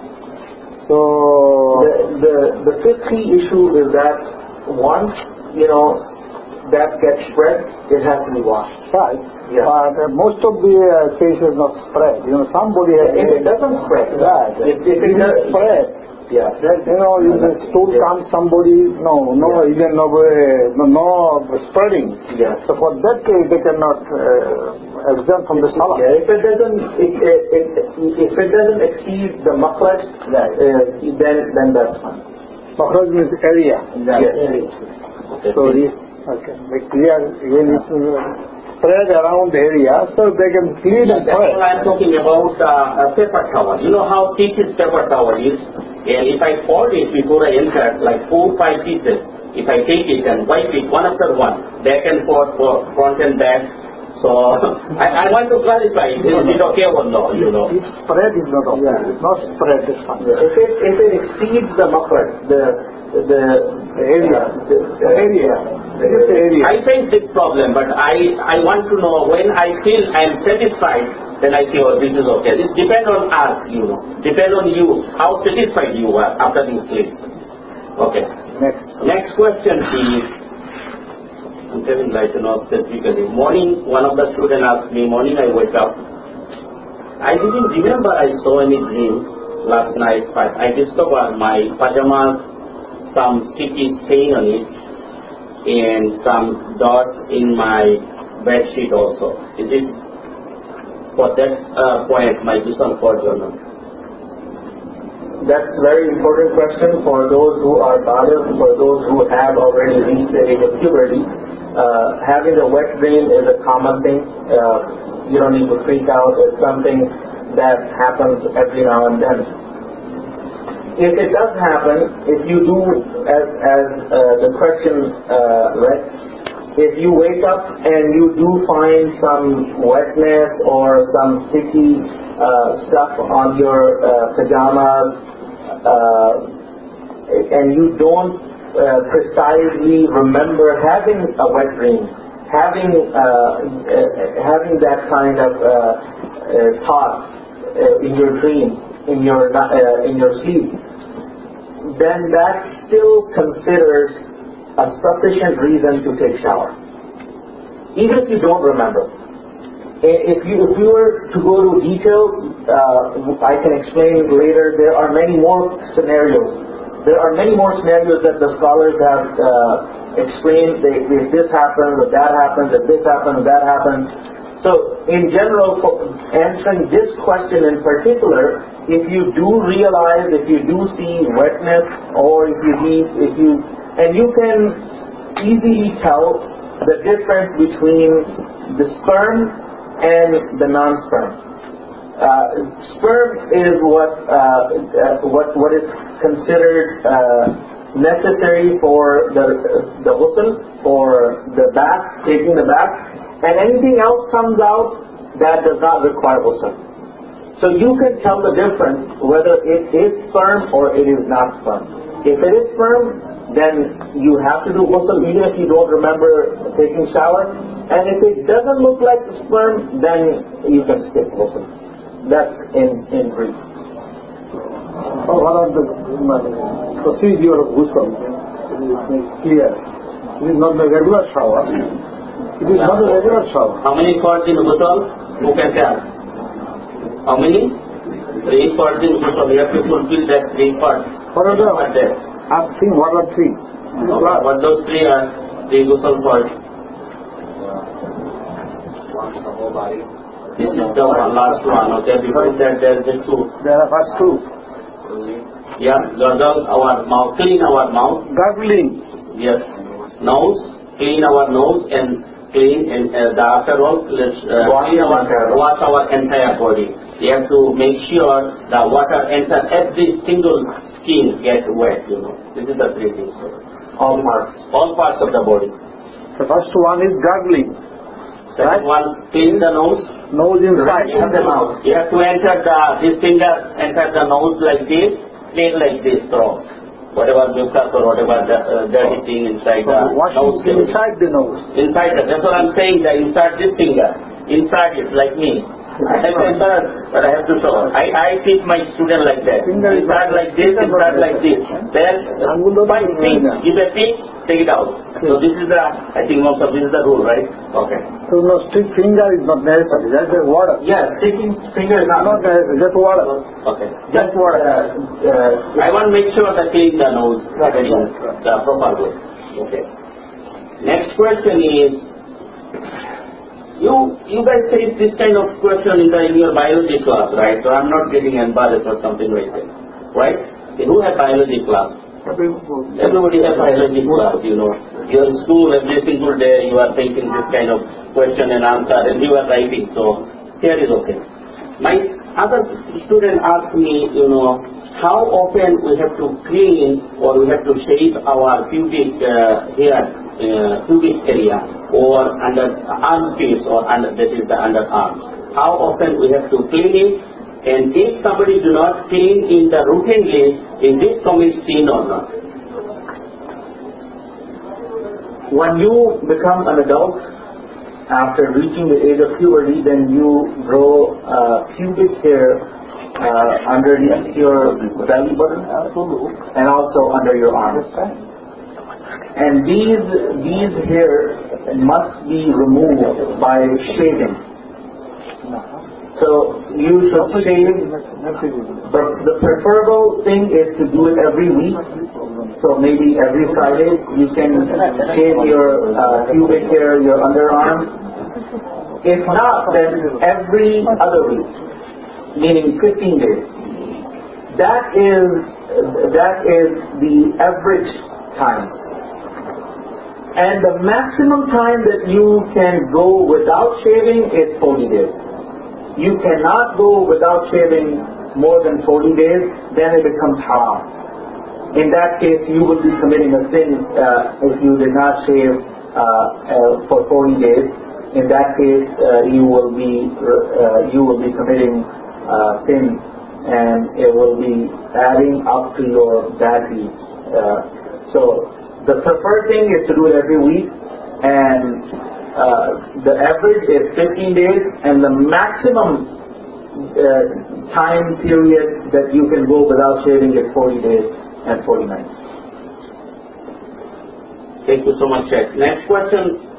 So, The the the fifth key issue is that once you know that gets spread, it has to be washed. right, Yeah. but uh, most of the uh, cases not spread. You know, somebody has If it doesn't spread, right. if, if it If does, it spread, yeah. then, you know, if the stool comes, somebody, no, no, even no, uh, no, no spreading. Yeah. So for that case, they cannot uh, exempt from the salah. Yeah, if it doesn't, if it, it, if it doesn't exceed the makhraj, Right. uh, then then that's fine. Makhraj means area. Yes. Okay. So this, okay, make clear, again it's uh, spread around the area, so they can clean and That's pray. what I'm talking about, uh, a paper towel. You know how thick this paper towel is? And if I fold it before I enter, like four, five pieces, if I take it and wipe it one after one, back and forth, for front and back. So, I, I want to clarify, is it okay or no, you know? If spread is not okay. Yeah. Not spread is fine. If it if it exceeds the makhraj, the the area. uh, the, The area. It is the area. I face this problem, but I, I want to know when I feel I am satisfied, then I say, oh, this is okay. It depends on us, you know. Depends on you, how satisfied you are after you sleep. Okay. Next. Next question is, I'm telling like to know specifically. Morning, one of the students asked me, morning I wake up. I didn't remember I saw any dream last night, but I discovered my pajamas, some sticky stain on it, and some dot in my bed sheet also. Is it, for that uh, point, my Dusan for journal? That's a very important question for those who are baligh, for those who have already reached the age of puberty. Uh, having a wet dream is a common thing. Uh, you don't need to freak out. It's something that happens every now and then. If it does happen, if you do, as, as uh, the question uh, read, if you wake up and you do find some wetness or some sticky uh, stuff on your uh, pajamas, uh, and you don't uh, precisely remember having a wet dream, having uh, uh, having that kind of uh, uh, thought uh, in your dream, in your uh, in your sleep, then that still considers a sufficient reason to take shower, even if you don't remember. If you if you were to go to detail, uh, I can explain later. There are many more scenarios. There are many more scenarios that the scholars have uh, explained. They, if this happens, if that happens, if this happens, that happens. So, in general, for answering this question in particular, if you do realize, if you do see wetness, or if you see, if you, and you can easily tell the difference between the sperm and the non-sperm. Uh, sperm is what uh, uh, what what is considered uh, necessary for the the ghusl, for the bath, taking the bath, and anything else comes out that does not require ghusl. So you can tell the difference whether it is sperm or it is not sperm. If it is sperm, then you have to do ghusl even if you don't remember taking shower. And if it doesn't look like sperm, then you can skip ghusl. That's in, in brief. Or what are the um, procedure of ghusl? Clear. It is not a regular shower. It is not a regular shower. How many parts in ghusl? Who can tell? How many? Three parts in ghusl. You have to fulfill that three parts. What are the? What there? Asking what are three? Okay. What those three are? Three ghusl parts. Wash the whole body. This is the one, last one. Okay. Before that, there is the two. There are first two. Yeah. Gargle our mouth. Clean our mouth. Gargling. Yes. Nose. Clean our nose and clean and uh, the after all, let's uh, clean our, wash our entire body. You have to make sure the water enters every single skin get wet, you know. This is the three things. All parts. All parts of the body. The first one is gargling. Second one, clean the nose. Nose inside and the mouth. You have to enter the, this finger, enter the nose like this, clean like this, so whatever mucus or whatever the, uh, dirty thing inside the nose. Inside the nose. Inside the, that's what I'm saying, that inside this finger, inside it, like me. I have to enter, but I have to show. I, I teach my student like that. Inside like this, inside like this. Then, find pinch, give a pinch, take it out. So this is the, I think most of this is the rule, right? Okay. So no, stick finger is not necessary, that's just water. Yeah, sticking finger is not, Not necessary, just water. Okay. just water. Uh, uh, I want to make sure that clean the nose in the proper way. Okay. Next question is, you you guys face this kind of question in, the, in your biology class, right? So I'm not getting embarrassed or something like that, right? Who have biology class? Everybody has biology class, you know. You're in school every single day, you are taking this kind of question and answer, and you are writing, so here is okay. My other student asked me, you know, how often we have to clean or we have to shave our pubic uh, hair, uh, pubic area, or under armpits or under, that is the underarm. How often we have to clean it, and if somebody do not clean in the routinely, is this commit sin or not? when you become an adult, after reaching the age of puberty, then you grow uh, pubic hair uh, underneath your belly button and also under your arms. And these these hair must be removed by shaving. So you should shave, but the preferable thing is to do it every week. So maybe every Friday you can shave your uh, pubic hair, your underarms. If not, then every other week, meaning fifteen days. That is that is the average time. And the maximum time that you can go without shaving is forty days. You cannot go without shaving more than forty days, then it becomes haram. In that case, you will be committing a sin uh, if you did not shave uh, uh, for forty days. In that case, uh, you will be uh, you will be committing uh, sin, and it will be adding up to your bad deeds. Uh, so the preferred thing is to do it every week, and uh, the average is fifteen days, and the maximum uh, time period that you can go without shaving is forty days and forty nights. Thank you so much, Sheikh. Next question.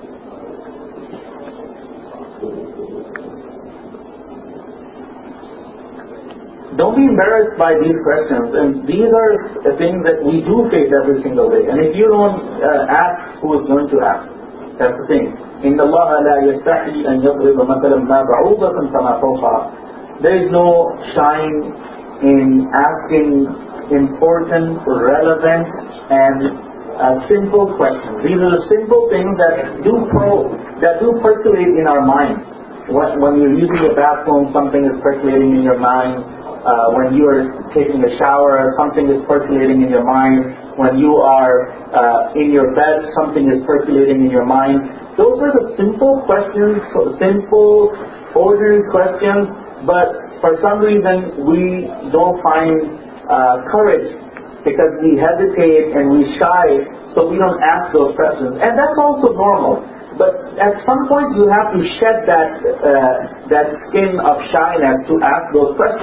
Don't be embarrassed by these questions, and these are the things that we do face every single day. And if you don't uh, ask, who is going to ask? That's the thing. إِنَّ اللَّهَ لَا يَسْتَحْيِي أَنْ يَضْرِبَ مَثَلًا مَا بَعُوضَةً كَمَا فَوْقَهَا. There is no shine in asking important, relevant, and uh, simple questions. These are the simple things that do pro, that do percolate in our mind. When, when you're using a bathroom, something is percolating in your mind. Uh, when you are taking a shower, something is percolating in your mind. When you are uh, in your bed, something is percolating in your mind. Those are the simple questions, simple, ordinary questions, but for some reason we don't find uh, courage because we hesitate and we shy, so we don't ask those questions. And that's also normal. But at some point you have to shed that uh, that skin of shyness to ask those questions.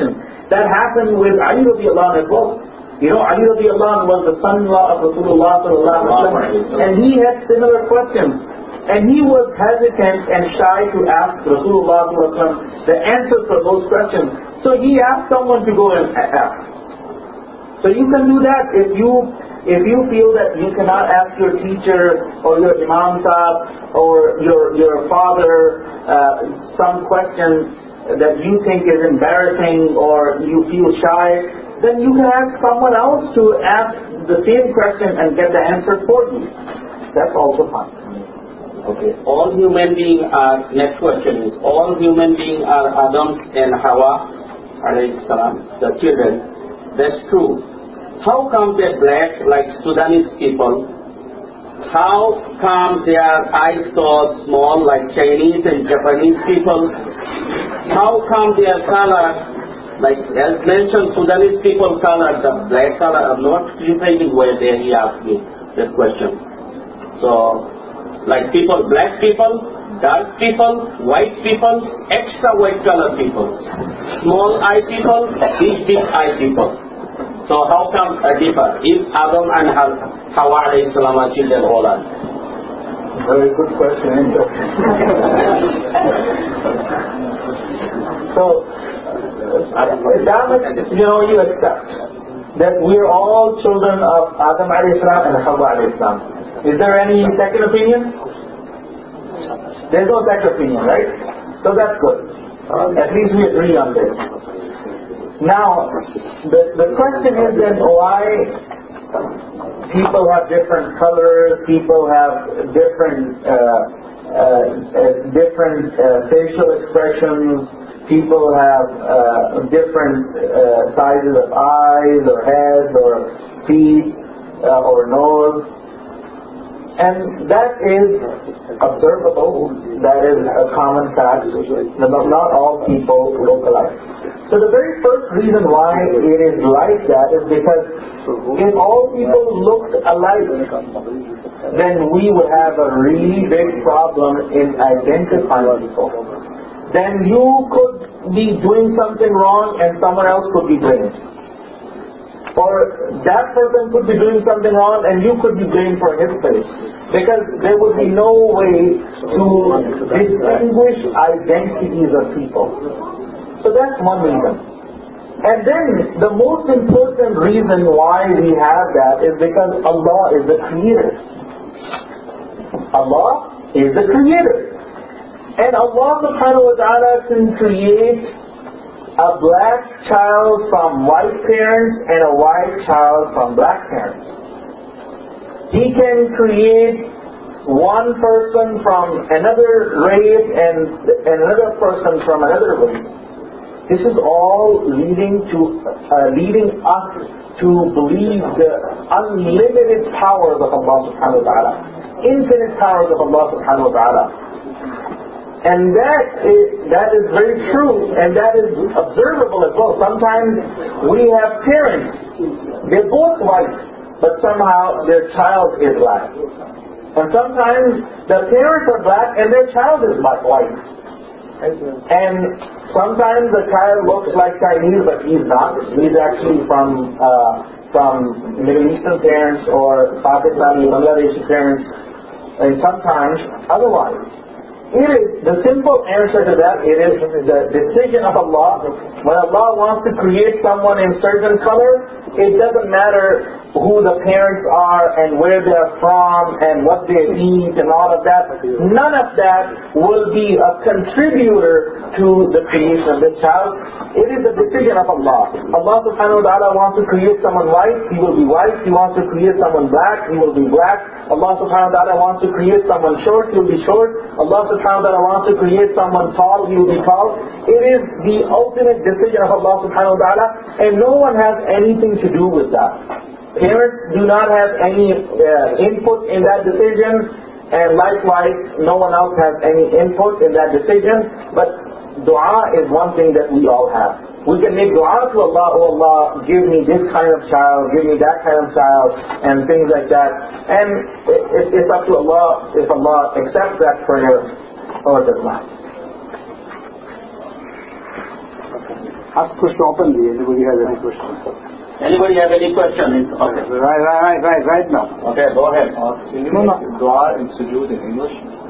That happened with Ali radiallahu anhu as well. You know, Ali radiallahu anhu was the son-in-law of Rasulullah sallallahu alaihi wasallam, and he had similar questions. And he was hesitant and shy to ask Rasulullah sallallahu alaihi wasallam the answers for those questions. So he asked someone to go and ask. So you can do that if you if you feel that you cannot ask your teacher or your imam sahib or your your father uh, some question that you think is embarrassing or you feel shy, then you can ask someone else to ask the same question and get the answer for you. That's also fine. Okay. All human beings are, next question is, all human beings are Adams and Hawa, alayhi salam, the children. That's true. How come they're black like Sudanese people? How come their eyes so small like Chinese and Japanese people? How come their color, like as mentioned, Sudanese people color, the black color are not prevail where there he asked me that question. So, like people, black people, dark people, white people, extra white color people, small eye people, big big eye people. So how come a differ if Adam and Hawa alayhi salam are children all are? Very good question, isn't it? So, that, you know, you accept that we're all children of Adam alayhi salam and Hawa alayhi salam. Is there any second opinion? There's no second opinion, right? So that's good. At least we agree on this. Now, the, the question is then why people have different colors, people have different uh, uh, uh, different uh, facial expressions, people have uh, different uh, sizes of eyes or heads or feet uh, or nose. And that is observable, that is a common fact, that not all people look alike. So the very first reason why it is like that is because if all people looked alike, then we would have a really big problem in identifying people. Then you could be doing something wrong and someone else could be blamed. Or that person could be doing something wrong and you could be blamed for his fault. Because there would be no way to distinguish identities of people. So that's one reason. And then the most important reason why we have that is because Allah is the creator. Allah is the creator. And Allah subhanahu wa ta'ala can create a black child from white parents and a white child from black parents. He can create one person from another race and, and another person from another race. This is all leading to uh, leading us to believe the unlimited powers of Allah subhanahu wa ta'ala, infinite powers of Allah subhanahu wa ta'ala. And that is, that is very true, and that is observable as well. Sometimes we have parents, they're both white, but somehow their child is black. And sometimes the parents are black and their child is white. And sometimes the child looks like Chinese, but he's not. He's actually from uh, from Middle Eastern parents or Pakistani, Bangladeshi parents, and sometimes otherwise. It is, the simple answer to that, it is the decision of Allah. When Allah wants to create someone in certain color, it doesn't matter who the parents are and where they're from and what they eat and all of that. None of that will be a contributor to the creation of this child. It is the decision of Allah. Allah subhanahu wa ta'ala wants to create someone white, He will be white. He wants to create someone black, He will be black. Allah subhanahu wa ta'ala wants to create someone short, He will be short. Allah subhanahu wa ta'ala wants to create someone tall, He will be tall. It is the ultimate decision of Allah subhanahu wa ta'ala, and no one has anything to do with that. Parents do not have any uh, input in that decision, and likewise no one else has any input in that decision. But dua is one thing that we all have. We can make dua to Allah, oh Allah, give me this kind of child, give me that kind of child, and things like that. And it, it's up to Allah if Allah accepts that prayer or does not. ask question openly. Anybody has any questions? Anybody have any question? Okay. Right, right, right, right, right now. Okay, go ahead. Uh, can you No, no. make dua and sujood in English?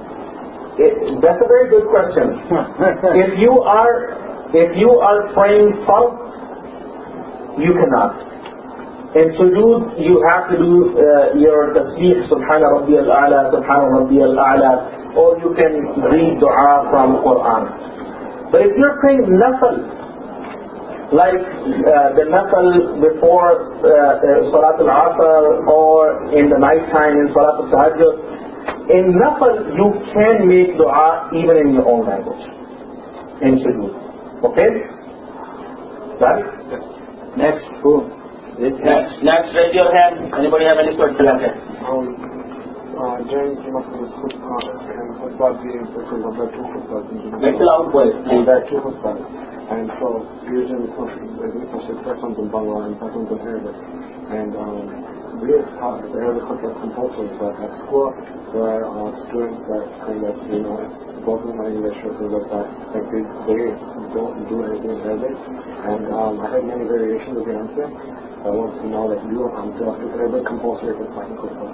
It, that's a very good question. If you are if you are praying fard, you cannot. In sujood, you have to do uh, your tasbih, Subhana Rabbi al-A'la, Subhana Rabbi al-A'la, or you can read dua from Quran. But if you're praying nafal, like uh, the nafal before uh, uh, Salat al-Asr or in the night time in Salat al-Tahajjud, in nafal you can make dua even in your own language, in sujood. Okay? Right? Yes. Next. Cool. Next, next, raise your hand. Anybody have any question? Okay. Um, uh, during the Muslim's khutbah and khutbah being, for example, there are two khutbahs in Jummah. Make it loud, boys. And there are two khutbahs. And so, usually, the first one's in Bangla and second one's in Arabic. And um, we have taught the Arabic khutbah is compulsory, but at school, there are uh, students that kind of, you know, it's broken my English or things like that. Like they, they don't do anything in Arabic. And um, I had many variations of the answer. I want to know that you um, is Arabic compulsory for second khutbah?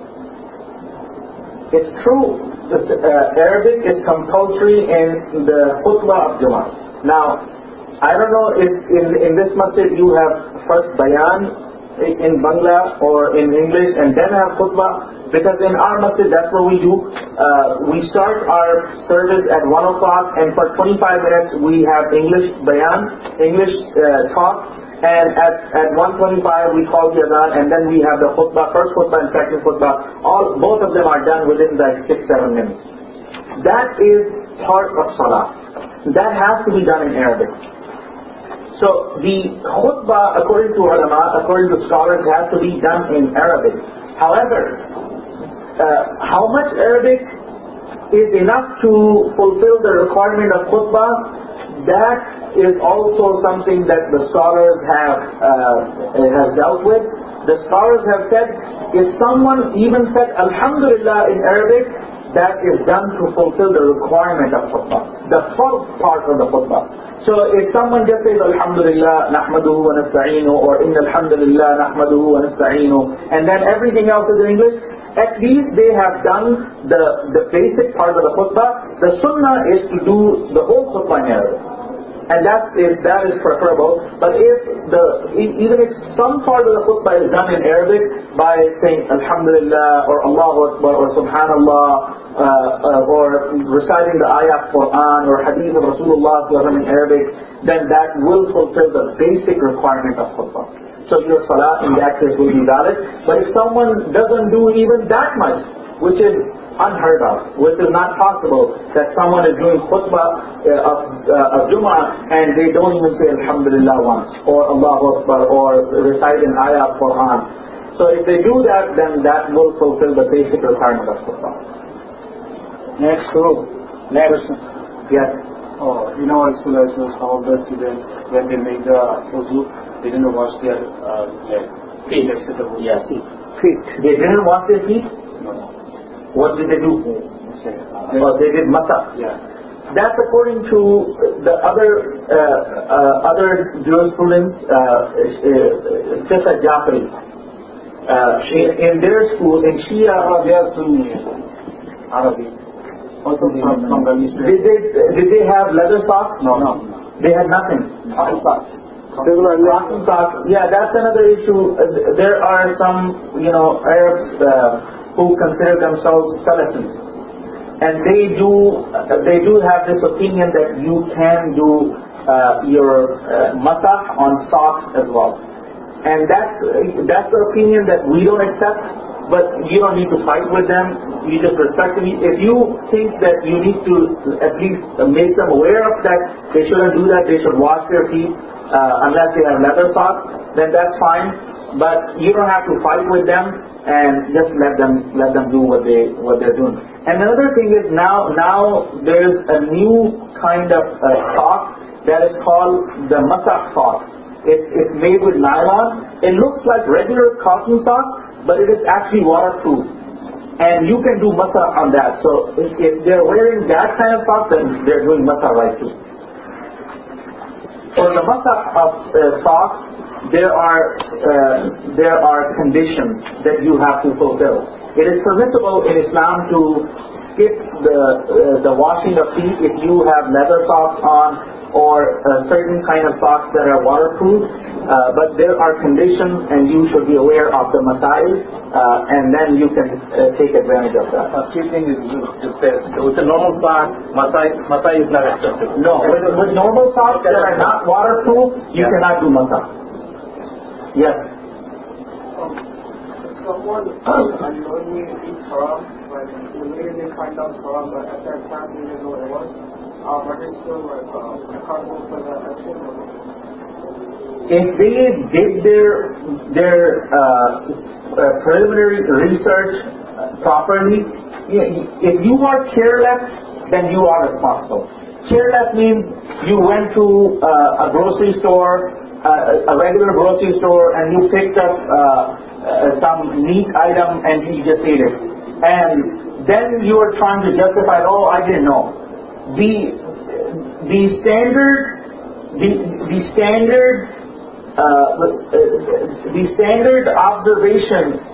It's true. This, uh, Arabic is compulsory in the khutbah of Jummah. Now, I don't know if in, in this masjid you have first bayan in Bangla or in English and then have khutbah, because in our masjid that's what we do. Uh, we start our service at one o'clock and for twenty-five minutes we have English bayan, English uh, talk. And at, at one twenty-five we call the adhan, and then we have the khutbah, first khutbah and second khutbah. All, both of them are done within like six, seven minutes. That is part of salah. That has to be done in Arabic. So the khutbah, according to ulama, according to scholars, has to be done in Arabic. However, uh, how much Arabic is enough to fulfill the requirement of khutbah? That is also something that the scholars have uh, have dealt with. The scholars have said, if someone even said Alhamdulillah in Arabic, that is done to fulfill the requirement of khutbah, the first part of the khutbah. So if someone just says Alhamdulillah nahmaduhu wa nasta'inu, or Inna alhamdulillah nahmaduhu wa nasta'inu, and then everything else is in English, at least they have done the, the basic part of the khutbah. The sunnah is to do the whole khutbah in Arabic. And that is, that is preferable. But if the, even if some part of the khutbah is done in Arabic by saying Alhamdulillah or Allahu Akbar or Subhanallah uh, uh, or reciting the ayah of Quran or hadith of Rasulullah in Arabic, then that will fulfill the basic requirement of khutbah. So your salah in that case will be valid. But if someone doesn't do even that much, which is unheard of, which is not possible, that someone is doing khutbah uh, of, uh, of Jummah and they don't even say Alhamdulillah once, or Allahu Akbar, or recite an ayah of Quran. So if they do that, then that will fulfill the basic requirement of khutbah. Next group. Next. Yes. Oh, you know, as soon as some of the students, when they make the wuzu, they didn't wash their uh, leg. Feet. Yeah, feet. Feet. They didn't wash their feet? No. What did they do? Uh, Well, they did masa. yeah. That's according to the other uh, uh, other jurisprudence, uh, uh, Fiqh Jafri. Uh, in, in their school, in Shia, Uh, they are Sunni, Arabic. Also from, from the East. did they, did they have leather socks? No, no. They had nothing. Cotton socks. Cotton socks. Yeah, that's another issue. Uh, There are some, you know, Arabs uh, who consider themselves Salafis, and they do uh, they do have this opinion that you can do uh, your uh, masah on socks as well, and that's uh, that's the opinion that we don't accept. But you don't need to fight with them. You just respect them. If you think that you need to at least make them aware of that, they shouldn't do that. They should wash their feet uh, unless they have leather socks. Then that's fine. But you don't have to fight with them, and just let them let them do what they what they're doing. And another thing is now now there's a new kind of uh, sock that is called the masah sock. It's it's made with nylon. It looks like regular cotton sock, but it is actually waterproof, and you can do masah on that. So if, if they're wearing that kind of sock, then they're doing masah right too. for the masah of uh, socks, there are uh, there are conditions that you have to fulfill. It is permissible in Islam to skip the uh, the washing of feet if you have leather socks on or a certain kind of socks that are waterproof, uh, but there are conditions and you should be aware of the masail, uh, and then you can uh, take advantage of that. Uh, three things is just said. So with a normal sock, masai, masai is not acceptable. No, with, with normal socks that are not waterproof, you Yeah. cannot do masah. Yes. Someone unknowingly eats haram, like immediately find out it's haram, but at that time they didn't know what it was. Um, are they still like uh, accountable for that action? If they did their their uh, uh, preliminary research properly, if you are careless, then you are responsible. Careless means you went to uh, a grocery store, uh, a regular grocery store, and you picked up uh, uh, some meat item and you just ate it. And then you are trying to justify, oh, I didn't know. The the standard the the standard uh, the standard observation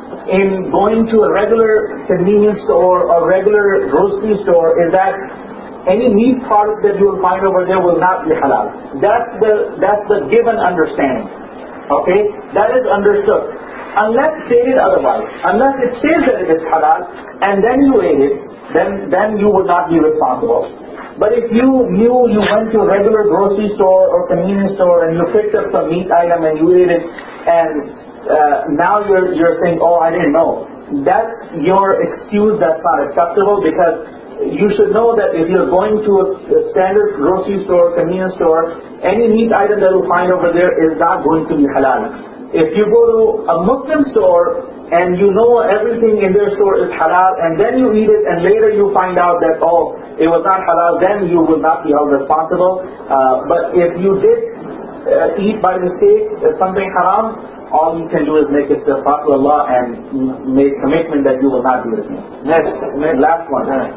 in going to a regular convenience store or regular grocery store is that any meat product that you will find over there will not be halal. That's the that's the given understanding. Okay, that is understood. Unless stated otherwise, unless it says that it is halal and then you ate it, then then you would not be responsible. But if you knew you went to a regular grocery store or convenience store and you picked up some meat item and you ate it, and uh, now you're you're saying, oh, I didn't know. That's your excuse. That's not acceptable, because you should know that if you're going to a, a standard grocery store, convenience store, any meat item that you find over there is not going to be halal. If you go to a Muslim store and you know everything in their store is halal, and then you eat it and later you find out that, oh, it was not halal, then you will not be held responsible. Uh, but if you did uh, eat by mistake uh, something haram, all you can do is make istighfar to Allah and make commitment that you will not do it again. Next, next last one. Uh,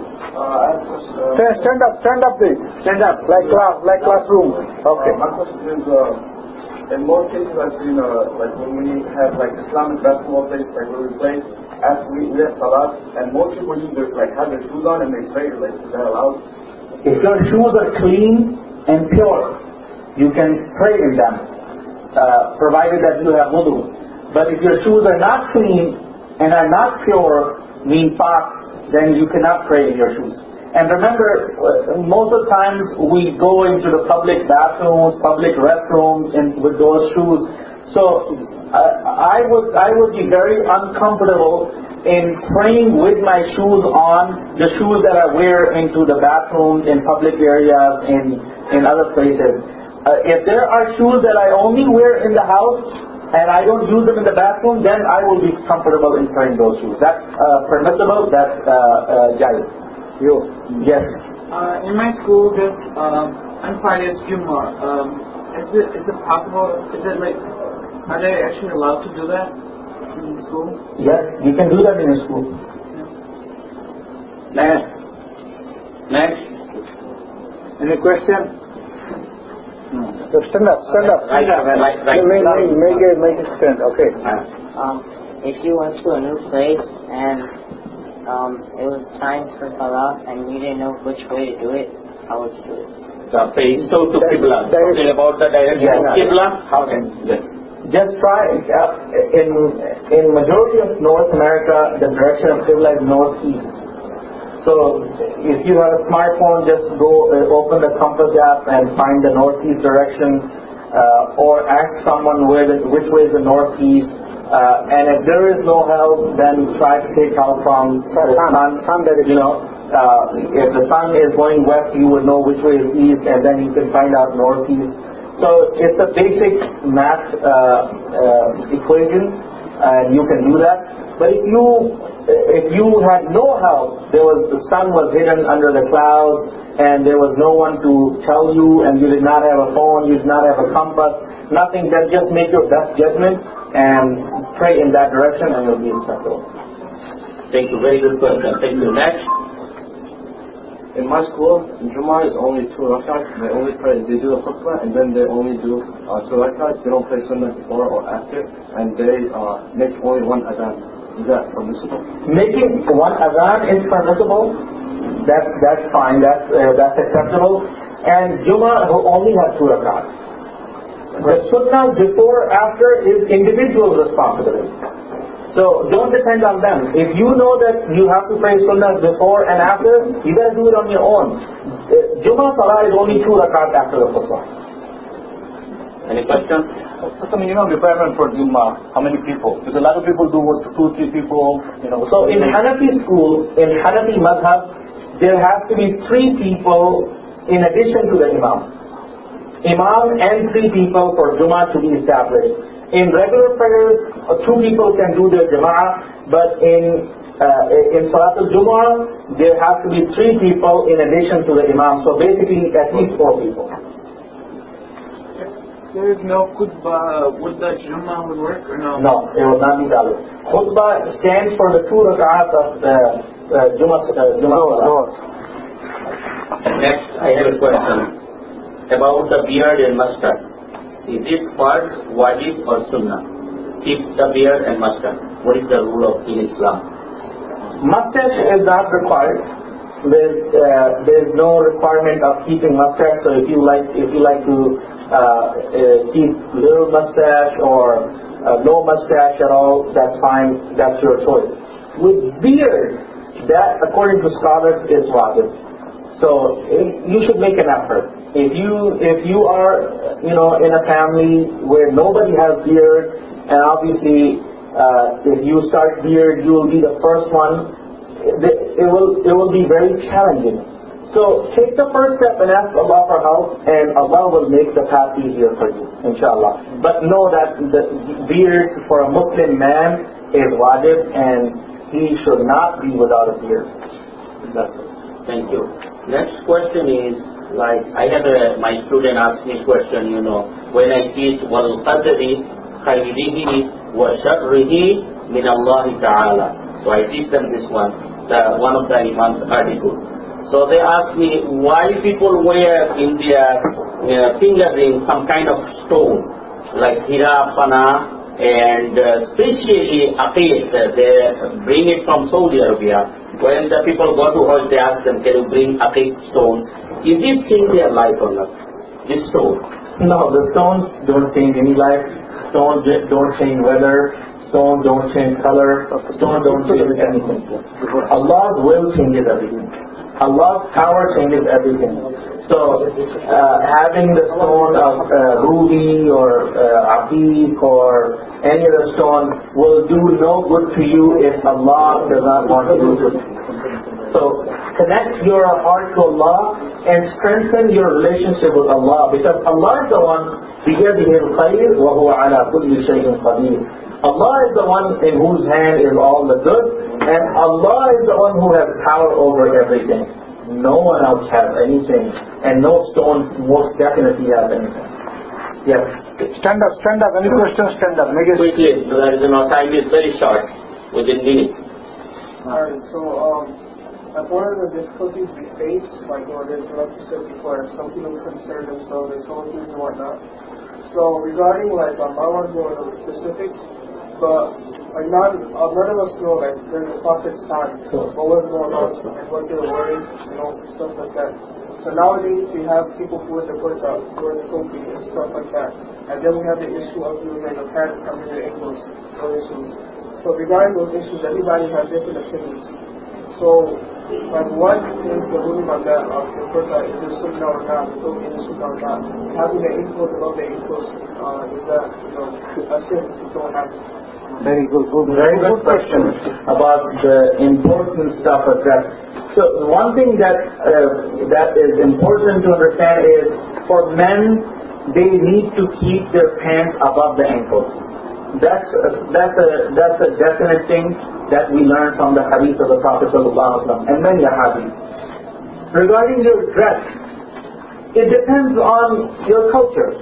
uh, Stand, stand up, stand up please. Stand up, like class, like classroom. Okay. Uh, my question is, uh, in most cases I've seen, uh, like when we have like Islamic basketball plays, like where we play, after we, we have salat, and most people use their, like have their shoes on and they pray, like is that allowed? If your shoes are clean and pure, you can pray in them, uh, provided that you have wudu. But if your shoes are not clean and are not pure, mean pak, then you cannot pray in your shoes. And remember, most of the times we go into the public bathrooms, public restrooms, and with those shoes. So uh, I would I would be very uncomfortable in praying with my shoes on, the shoes that I wear into the bathrooms, in public areas, in in other places. Uh, if there are shoes that I only wear in the house and I don't use them in the bathroom, then I will be comfortable in praying those shoes. That's uh, permissible. That's uh, uh, jaiz. You? Yes. Uh, in my school, there's um, on Fridays Jummah. Um, is it is it possible? Is it like are they actually allowed to do that in school? Yes, you can do that in your school. Next. Next. Any question? So stand up, stand up. Right, right, right. Make, make, make it, make it stand, okay. Um, if you went to a new place and um, it was time for salah and you didn't know which way to do it, how would you do it? The face to to Qibla. Talking about the direction of Qibla, how can you? Just try, uh, in in majority of North America, the direction of Qibla is northeast. So if you have a smartphone, just go uh, open the compass app and find the northeast direction, uh, or ask someone where the, which way is the northeast. Uh, and if there is no help, then try to take help from the sun. sun that is, you know, uh, if the sun is going west, you would know which way is east, and then you can find out northeast. So it's a basic math uh, uh, equation, and you can do that. But if you if you had no help, there was the sun was hidden under the clouds, and there was no one to tell you, and you did not have a phone, you did not have a compass, nothing, then just make your best judgment and pray in that direction, and you'll be acceptable. Thank you. Very good question. Thank you. Next. in my school, Jummah is only two rakats. They only pray, they do the khutbah, and then they only do uh, two rakats. They don't pray sunnah before or after, and they uh, make only one adhan. Is that permissible? Making one adhan is permissible. That's that's fine. That's uh, that's acceptable. And Jummah only has two rakats. The sunnah before after is individual responsibility. So don't depend on them. If you know that you have to pray sunnah before and after, you gotta do it on your own. Jummah salah is only two rakat after the khutbah. Any question? Some minimum requirement for Jummah, how many people? Because a lot of people do what, two, three people, you know. So in Hanafi school, in Hanafi madhab, there has to be three people in addition to the imam. Imam and three people for Jummah to be established. In regular prayers, uh, two people can do the Jama'ah, but in uh, in Salat al-Jumu'ah, there has to be three people in addition to the Imam. So basically, at least four people. There is no khutbah, would the Jummah would work or no? No, it will not be valid. Khutbah stands for the two rak'ahs of the uh, Jummah. Uh, Jummah. Next, I have a question about the beard and mustache. Is it fard, wajib or sunnah? Keep the beard and mustache. What is the rule of in Islam? Mustache is not required. There's uh, there's no requirement of keeping mustache. So if you like if you like to uh, uh, keep little mustache or uh, no mustache at all, that's fine. That's your choice. With beard, that according to scholars is wajib. So you should make an effort. If you if you are you know in a family where nobody has beard, and obviously uh, if you start beard, you will be the first one. It, it will it will be very challenging. So take the first step and ask Allah for help, and Allah will make the path easier for you, inshallah. But know that the beard for a Muslim man is wajib, and he should not be without a beard. That's it. Thank you. Next question is, like, I have a, my student asked me a question, you know, when I teach wal qadri khayrihi wa sharrihi min Allah Ta'ala. So I teach them this one, the, one of the Imam's articles. So they ask me why people wear in their uh, finger ring some kind of stone, like hira, pana, and uh, especially aqiq, uh, they bring it from Saudi Arabia. When the people go to Hajj, they ask them, can you bring aqiq stone? Is it changing their life or not? This stone? No, the stones don't change any life. Stones don't change weather. Stones don't change color. Stones don't change anything. Allah's will changes everything. Allah's power changes everything. So, uh, having the stone of uh, ruby or uh, aqiq or any other stone will do no good to you if Allah does not want to do good. So, connect your heart to Allah and strengthen your relationship with Allah, because Allah is the one بِيَدِهِ الْخَيْرُ وَهُوَ عَلَى كُلِّ شَيْءٍ قَدِيرٌ. Allah is the one in whose hand is all the good, and Allah is the one who has power over everything. No one else has anything, and no stone most definitely has anything. Yes. Stand up, stand up. Any questions? Stand up. Make it Quickly, because you know, time is very short, within minutes. Alright, so um, like one of the difficulties we face, like you know, there's like you said before, some people concern themselves with soldiers and whatnot. So regarding like, um, I want to go into the specifics, but like not, uh, none of us know like during the Prophet's time what was going on and what they were wearing, you know, stuff like that. So nowadays we have people who wear the burqa, who wear the topi and stuff like that. And then we have the issue of you know, the pants covering their ankles, those issues. So regarding those issues, everybody has different opinions. So, like, what is the ruling on that? Of the burqa, is it sunnah or not? The topi is sunnah or not? Having the ankles above the ankles, uh, is that, you know, a sin if you don't have it? Very good, good, very good question about the important stuff of dress. So one thing that uh, that is important to understand is for men, they need to keep their pants above the ankles. That's a, that's a that's a definite thing that we learn from the hadith of the Prophet ﷺ and many hadith. Regarding your dress, it depends on your culture.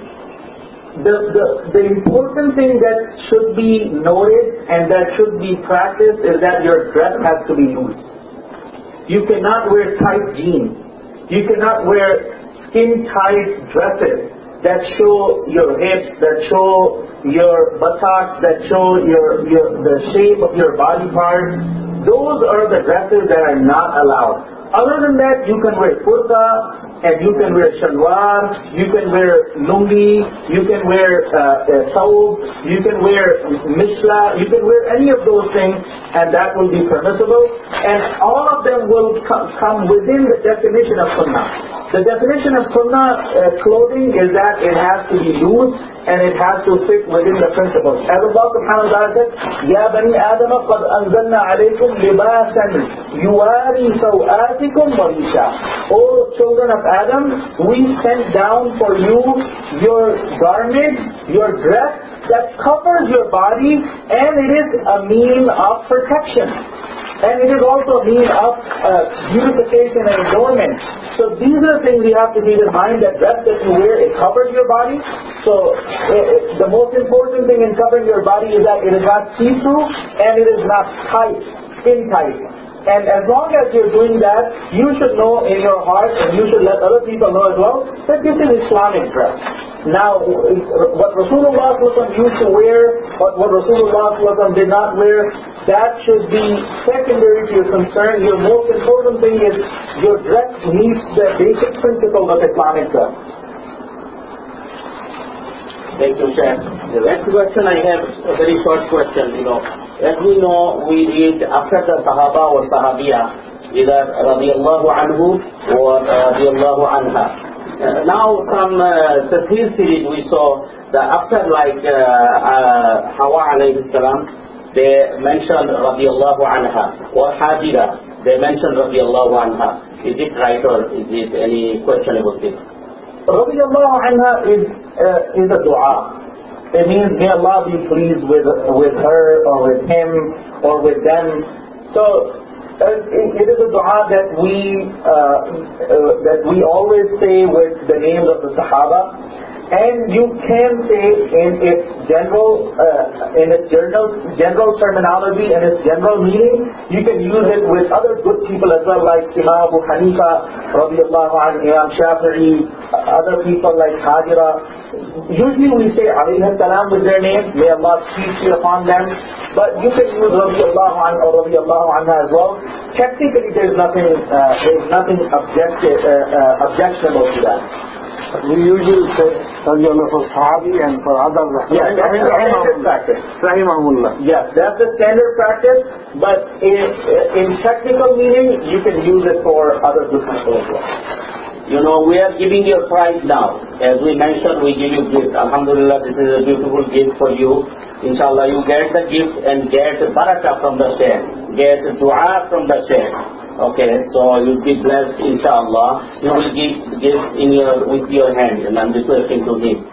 The, the, the important thing that should be noted and that should be practiced is that your dress has to be loose. You cannot wear tight jeans. You cannot wear skin-tight dresses that show your hips, that show your buttocks, that show your, your the shape of your body parts. Those are the dresses that are not allowed. Other than that, you can wear kurta, and you can wear shalwar, you can wear lungi, you can wear uh, uh, thawb, you can wear mishla, you can wear any of those things, and that will be permissible. And all of them will co- come within the definition of sunnah. The definition of sunnah uh, clothing is that it has to be loose and it has to fit within the principles. As Allah subhanahu wa ta'ala said, Ya bani Adam qad anzalna alaykum libasan yuwari sawatikum wa risha. O children of Adam, we sent down for you your garment, your dress that covers your body, and it is a mean of protection. And it is also a mean of uh, beautification and adornment. So these are the things you have to keep in mind, that dress that you wear, it covers your body. So it, it, the most important thing in covering your body is that it is not see-through and it is not tight, skin tight. And as long as you're doing that, you should know in your heart, and you should let other people know as well, that this is Islamic dress. Now, what Rasulullah used to wear, what, what Rasulullah did not wear, that should be secondary to your concern. Your most important thing is your dress meets the basic principle of Islamic dress. Thank you, Sheikh. The next question I have a very short question. You know, as we know, we read after the Sahaba or Sahabiya, either radiyallahu anhu or radiyallahu anha. Uh, now from uh, Tafsir series we saw that after like uh, uh, Hawa alayhi salam, they mentioned radiyallahu anha, or Hajira, they mentioned radiyallahu anha. Is it right or is it any question about this? Radiyallahu anha is, uh, is a dua. It means may Allah be pleased with, with her or with him or with them. So uh, it, it is a dua that we, uh, uh, that we always say with the names of the Sahaba. And you can say in its general, uh, in its general, general terminology and its general meaning, you can use it with other good people as well, like Imam Abu Hanifa, radiallahu anhu, Imam Shafi'i, other people like Hajira. Usually we say alayhi salam with their name, may Allah peace be upon them, but you can use radiallahu anhu or radiallahu anha as well. Technically there is nothing, uh, there is nothing objective, uh, uh, objectionable to that. We usually say Radiallahu for Sahabi and for others. Yes, that's the standard practice. Rahimahullah. Yes, that's the standard practice, but in, in technical meaning, you can use it for other good people as well. You know, we are giving you a prize now. As we mentioned, we give you gift. Alhamdulillah, this is a beautiful gift for you. Inshallah, you get the gift and get barakah from the Shaykh. Get dua from the Shaykh. Okay, so you'll be blessed, inshallah. You will give, give in your, with your hand, and I'm requesting to him.